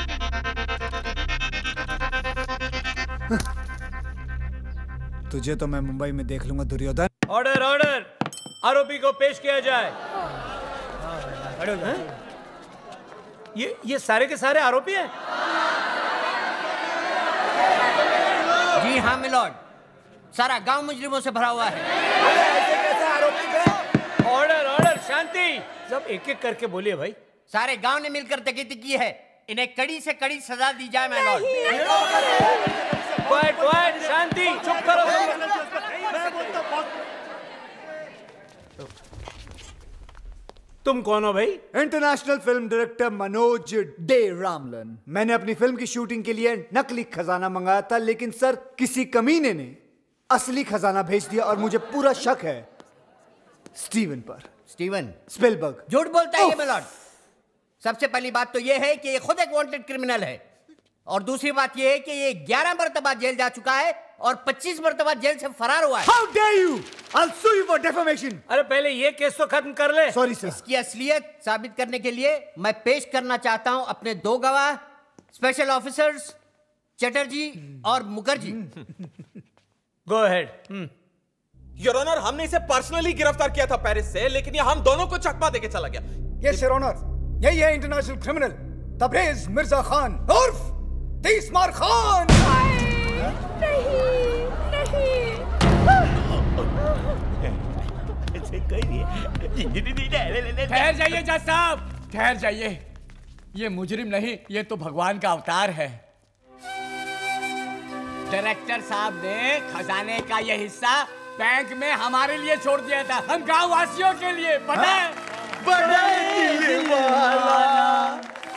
[SPEAKER 5] तुझे तो मैं मुंबई में देख लूंगा दुर्योधन।
[SPEAKER 3] ऑर्डर ऑर्डर, आरोपी को पेश किया जाए। ये ये सारे के सारे आरोपी हैं?
[SPEAKER 10] जी हाँ मिलॉर्ड, सारा गांव मुजरिमों से भरा हुआ है।
[SPEAKER 3] ऐसे कैसे आरोपी थे? ऑर्डर ऑर्डर, शांति। सब एक एक करके बोलिए भाई।
[SPEAKER 10] सारे गांव ने मिलकर तकीती की है, इन्हें कड़ी से कड़ी सजा दी जाए मिलॉर्ड।
[SPEAKER 3] क्वाइट क्वाइट, शांति, चुप करो। तुम कौन हो भाई?
[SPEAKER 5] International film director Manoj De Ramlan. मैंने अपनी फिल्म की शूटिंग के लिए नकली खजाना मंगाया था, लेकिन सर किसी कमीने ने असली खजाना भेज दिया और मुझे पूरा शक है स्टीवन पर।
[SPEAKER 10] Steven
[SPEAKER 5] Spielberg.
[SPEAKER 10] झूठ बोलता है ये मिलॉर्ड। सबसे पहली बात तो ये है कि ये खुद एक वांटेड क्रिमिनल है, और दूसरी बात ये है कि ये ग्यारह मरतबा जेल जा चुका है और पच्चीस मरतबा जेल से फरार हुआ है।
[SPEAKER 5] How dare you? I'll sue you for defamation.
[SPEAKER 3] अरे पहले ये केस तो खत्म कर ले।
[SPEAKER 5] Sorry sir.
[SPEAKER 10] इसकी असलियत साबित करने के लिए मैं पेश करना चाहता हूं अपने दो गवाह, स्पेशल ऑफिसर्स चटर्जी और Mukherjee.
[SPEAKER 3] Go ahead.
[SPEAKER 18] Your honour, हमने इसे पर्सनली गिरफ्तार किया था पेरिस से, लेकिन ये हम दोनों को चकमा देके चला गया।
[SPEAKER 17] यस योर ऑनर, यही है इंटरनेशनल क्रिमिनल तबरेज मिर्जा खान उर्फ तीसमार खान।
[SPEAKER 15] नहीं नहीं।
[SPEAKER 8] ठहर जाइए जज साहब, ठहर जाइए। ये मुजरिम नहीं, ये तो भगवान का अवतार है।
[SPEAKER 19] डायरेक्टर साहब ने खजाने का ये हिस्सा बैंक में हमारे लिए छोड़ दिया था, हम गांव वासियों के लिए। पता है?
[SPEAKER 8] बड़े दिल वाला।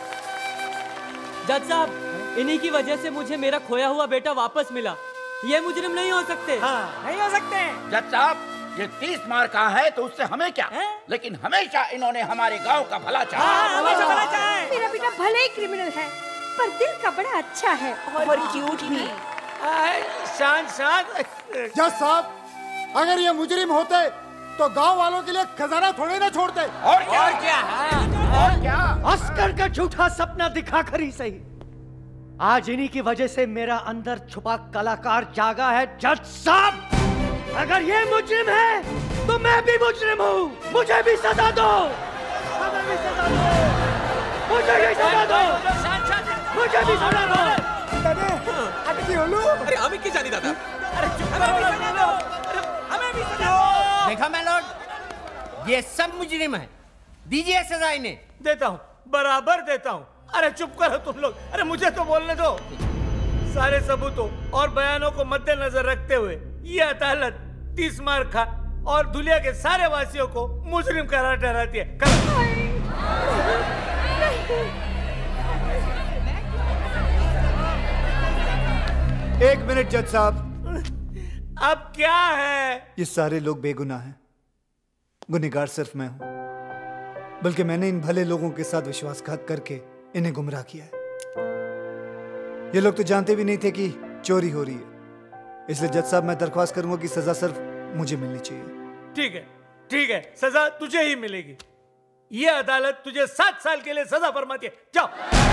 [SPEAKER 10] जज साहब, इन्हीं की वजह से मुझे मेरा खोया हुआ बेटा वापस मिला। ये मुजरिम नहीं हो सकते।
[SPEAKER 7] हाँ।
[SPEAKER 10] नहीं हो सकते।
[SPEAKER 7] जज साहब, ये तीस मार का है तो उससे हमें क्या है? लेकिन हमेशा इन्होंने हमारे गांव का भला चाहा।
[SPEAKER 2] हाँ, हमेशा भला चाहा है। मेरा बेटा भले ही क्रिमिनल है, पर दिल का बड़ा अच्छा है और क्यूट भी।
[SPEAKER 5] शांत शांत। जज साहब, अगर ये मुजरिम होते तो गांव वालों के लिए खजाना थोड़े ना छोड़ते।
[SPEAKER 7] और क्या?
[SPEAKER 10] और क्या?
[SPEAKER 7] और क्या?
[SPEAKER 10] अस्कर का झूठा सपना दिखा कर ही सही, आज इन्हीं की वजह से मेरा अंदर छुपा कलाकार जागा है। जज साहब, अगर ये मुजरिम है तो मैं भी मुजरिम हूँ। मुझे भी सजा दो, मुझे भी सजा दो, मुझे भी सजा दो, मुझे भी सजा दो।
[SPEAKER 18] अरे हमें क्या जानी दादा?
[SPEAKER 10] अरे चुप करो, हमें भी सजा दो। देखा मैलॉर्ड, ये सब मुजरिम है, दीजिए सजा इन्हें।
[SPEAKER 5] देता हूँ, बराबर देता हूँ। अरे चुप करो तुम लोग, अरे मुझे तो बोलने दो। सारे सबूतों और बयानों को मद्देनजर रखते हुए ये अदालत तीस मार खा और दुनिया के सारे वासियों को मुजरिम करार ठहराती है।
[SPEAKER 9] एक मिनट जज साहब।
[SPEAKER 5] अब क्या है?
[SPEAKER 9] ये सारे लोग बेगुनाह हैं, गुनहगार सिर्फ मैं हूं। बल्कि मैंने इन भले लोगों के साथ विश्वासघात करके इन्हें गुमराह किया है। ये लोग तो जानते भी नहीं थे कि चोरी हो रही है। इसलिए जज साहब, मैं दरख्वास्त करूंगा कि सजा सिर्फ मुझे मिलनी चाहिए।
[SPEAKER 5] ठीक है, ठीक है, सजा तुझे ही मिलेगी। ये अदालत तुझे सात साल के लिए सजा फरमाती है। जाओ।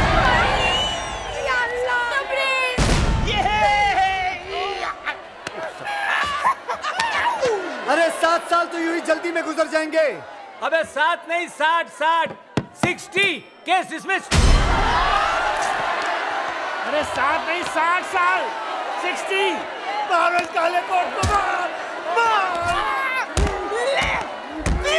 [SPEAKER 9] अरे सात साल तो यूं ही जल्दी में गुजर जाएंगे।
[SPEAKER 5] अबे सात नहीं, साठ साठ सिक्सटी केस डिसमिस।
[SPEAKER 6] अरे सात नहीं, साठ साल सिक्सटी। मारो काले कोट को, मार मार। ले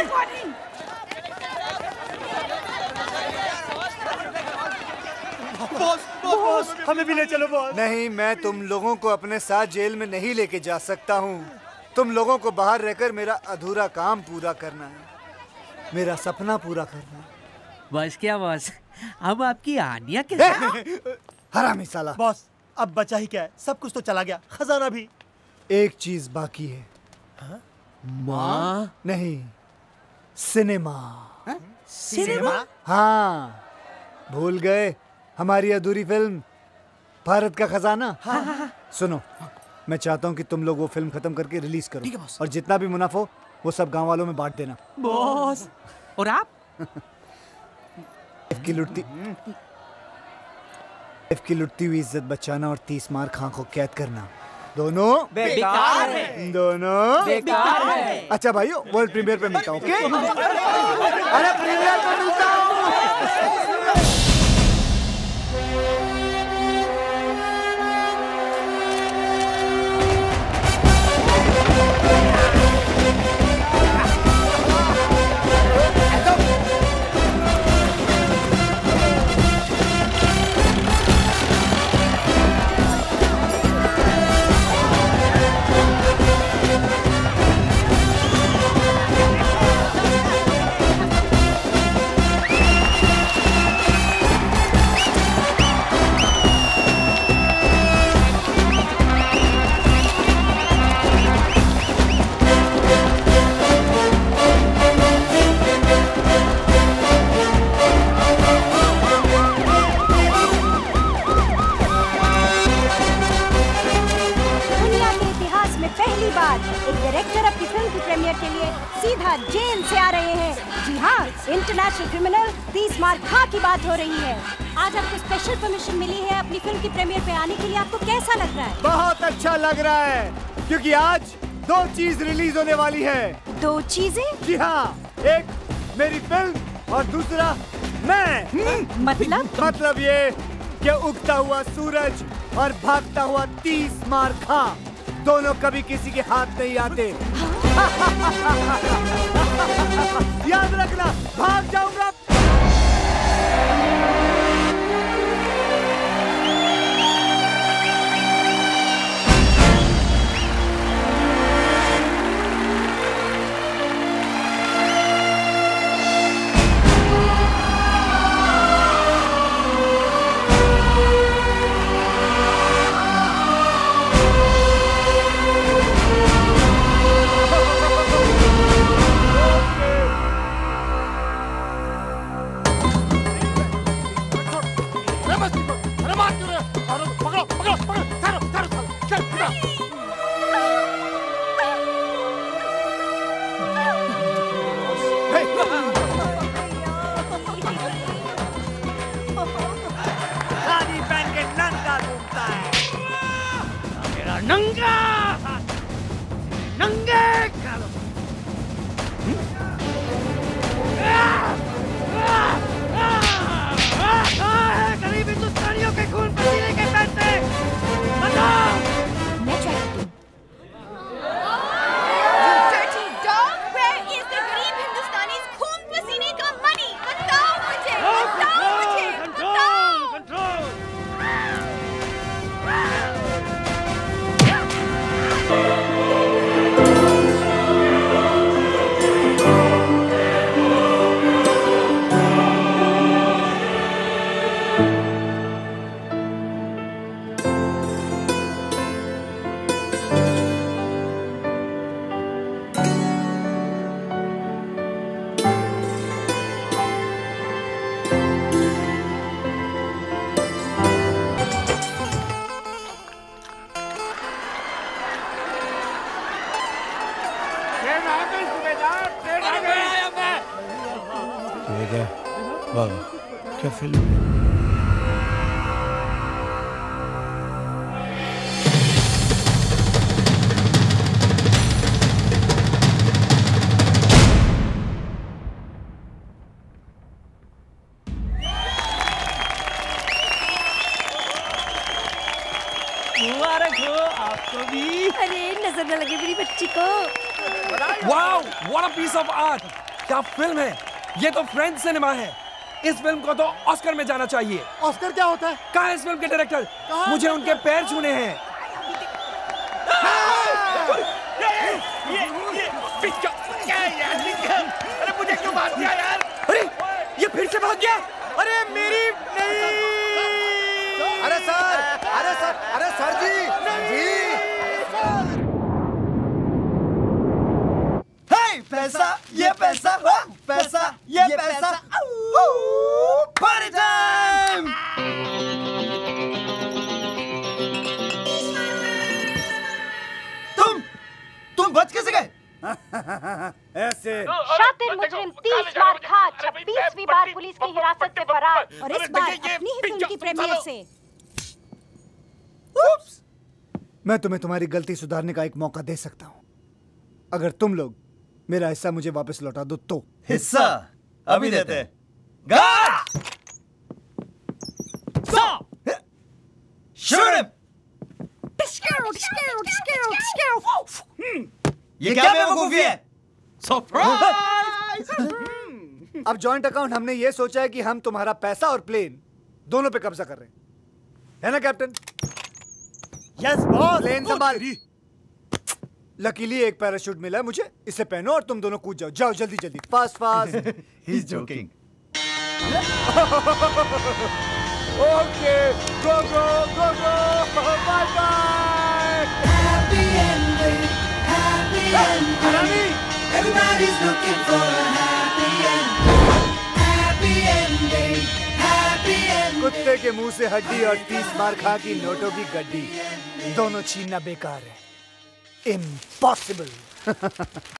[SPEAKER 9] बॉस, बॉस, हमें भी ले चलो बॉस। नहीं, मैं तुम लोगों को अपने साथ जेल में नहीं लेके जा सकता हूँ। तुम लोगों को बाहर रहकर मेरा अधूरा काम पूरा करना है, मेरा सपना पूरा करना है।
[SPEAKER 20] बस क्या बॉस, अब आपकी आनिया कैसे?
[SPEAKER 9] हरामी साला।
[SPEAKER 21] बॉस, अब बचा ही क्या है, सब कुछ तो चला गया, खजाना भी।
[SPEAKER 9] एक चीज बाकी है।
[SPEAKER 21] हाँ?
[SPEAKER 20] माँ?
[SPEAKER 9] नहीं, सिनेमा।
[SPEAKER 21] हा? सिनेमा?
[SPEAKER 9] हाँ, भूल गए हमारी अधूरी फिल्म भारत का खजाना।
[SPEAKER 21] हाँ, हाँ, हाँ।
[SPEAKER 9] सुनो, मैं चाहता हूँ कि तुम लोग वो फिल्म खत्म करके रिलीज करो।
[SPEAKER 21] ठीक है बॉस।
[SPEAKER 9] और जितना भी मुनाफा हो वो सब गांव वालों में बांट देना।
[SPEAKER 20] बॉस, और आप?
[SPEAKER 9] की लुटती की लुटती हुई इज्जत बचाना और तीस मार खां को कैद करना, दोनों
[SPEAKER 8] बेकार है।
[SPEAKER 9] दोनों
[SPEAKER 8] बेकार है।
[SPEAKER 9] अच्छा भाइयों, वर्ल्ड प्रीमियर पे मिलता हूँ। ओके? अरे प्रीमियर पे मिलता हूँ।
[SPEAKER 2] इंटरनेशनल क्रिमिनल तीस मार खां की बात हो रही है। आज आपको स्पेशल परमिशन मिली है अपनी फिल्म की प्रीमियर पे आने के लिए। आपको कैसा लग रहा है?
[SPEAKER 9] बहुत अच्छा लग रहा है, क्योंकि आज दो चीज रिलीज होने वाली है।
[SPEAKER 2] दो चीजें?
[SPEAKER 9] जी हाँ, एक मेरी फिल्म और दूसरा मैं।
[SPEAKER 2] मतलब?
[SPEAKER 9] मतलब ये कि उगता हुआ सूरज और भागता हुआ तीस मार खां दोनों कभी किसी के हाथ नहीं आते। याद रखना, भाग जाऊंगा।
[SPEAKER 10] नंगे करो। गरीब हिंदुस्तानियों के खून पसीने के पैसे बताओ।
[SPEAKER 15] मैं ट्राई करती हूँ। You dirty dog, where is the गरीब हिंदुस्तानीज़ खून पसीने का money? बताओ मुझे, बताओ मुझे, बताओ।
[SPEAKER 10] कंट्रोल।
[SPEAKER 6] वाह, क्या फिल्म है।
[SPEAKER 8] मुबारक हो आपको भी।
[SPEAKER 2] अरे नजर न लगे मेरी बच्ची को।
[SPEAKER 18] Wow, what a piece of art. क्या फिल्म है। ये तो फ्रेंच सिनेमा है। इस फिल्म को तो ऑस्कर में जाना चाहिए।
[SPEAKER 21] ऑस्कर क्या होता है?
[SPEAKER 18] कहाँ है इस फिल्म के डायरेक्टर? मुझे उनके पैर छूने हैं।
[SPEAKER 6] ये ये पिक्चर क्या है यार? अरे मुझे क्यों भाग गया यार?
[SPEAKER 3] अरे ये फिर से भाग गया। अरे मेरी नहीं।
[SPEAKER 5] अरे सर, अरे सर, अरे सर जी, जी। हे पैसा, ये पैसा, पैसा, ये पैसा। Party time. तुम, तुम बच कैसे गए? ऐसे।
[SPEAKER 12] शातिर मुजरिम तीस बार खा, छब्बीसवीं बार पुलिस की हिरासत से फरार, और इस बार अपनी ही फिल्म की प्रीमियर से।
[SPEAKER 9] मैं तुम्हें तुम्हारी गलती सुधारने का एक मौका दे सकता हूँ। अगर तुम लोग मेरा हिस्सा मुझे वापस लौटा दो तो।
[SPEAKER 11] हिस्सा अभी देते हैं।
[SPEAKER 5] ये क्या बेवकूफी है?
[SPEAKER 9] सरप्राइज! अब जॉइंट अकाउंट हमने ये सोचा है कि हम तुम्हारा पैसा और प्लेन दोनों पे कब्जा कर रहे हैं, है ना कैप्टन?
[SPEAKER 21] Yes boss.
[SPEAKER 9] प्लेन संभाल। लकीली एक पैराशूट मिला है मुझे, इसे पहनो और तुम दोनों कूद जाओ। जाओ जल्दी जल्दी, fast fast.
[SPEAKER 11] He is joking.
[SPEAKER 9] Okay, go go go go, bye bye. Happy ending, happy ending. Everybody's looking for a happy ending. Happy ending, happy ending. कुत्ते के मुंह से हड्डी और तीस बार खा की नोटों की गड्डी, दोनों छीनना बेकार है। Impossible.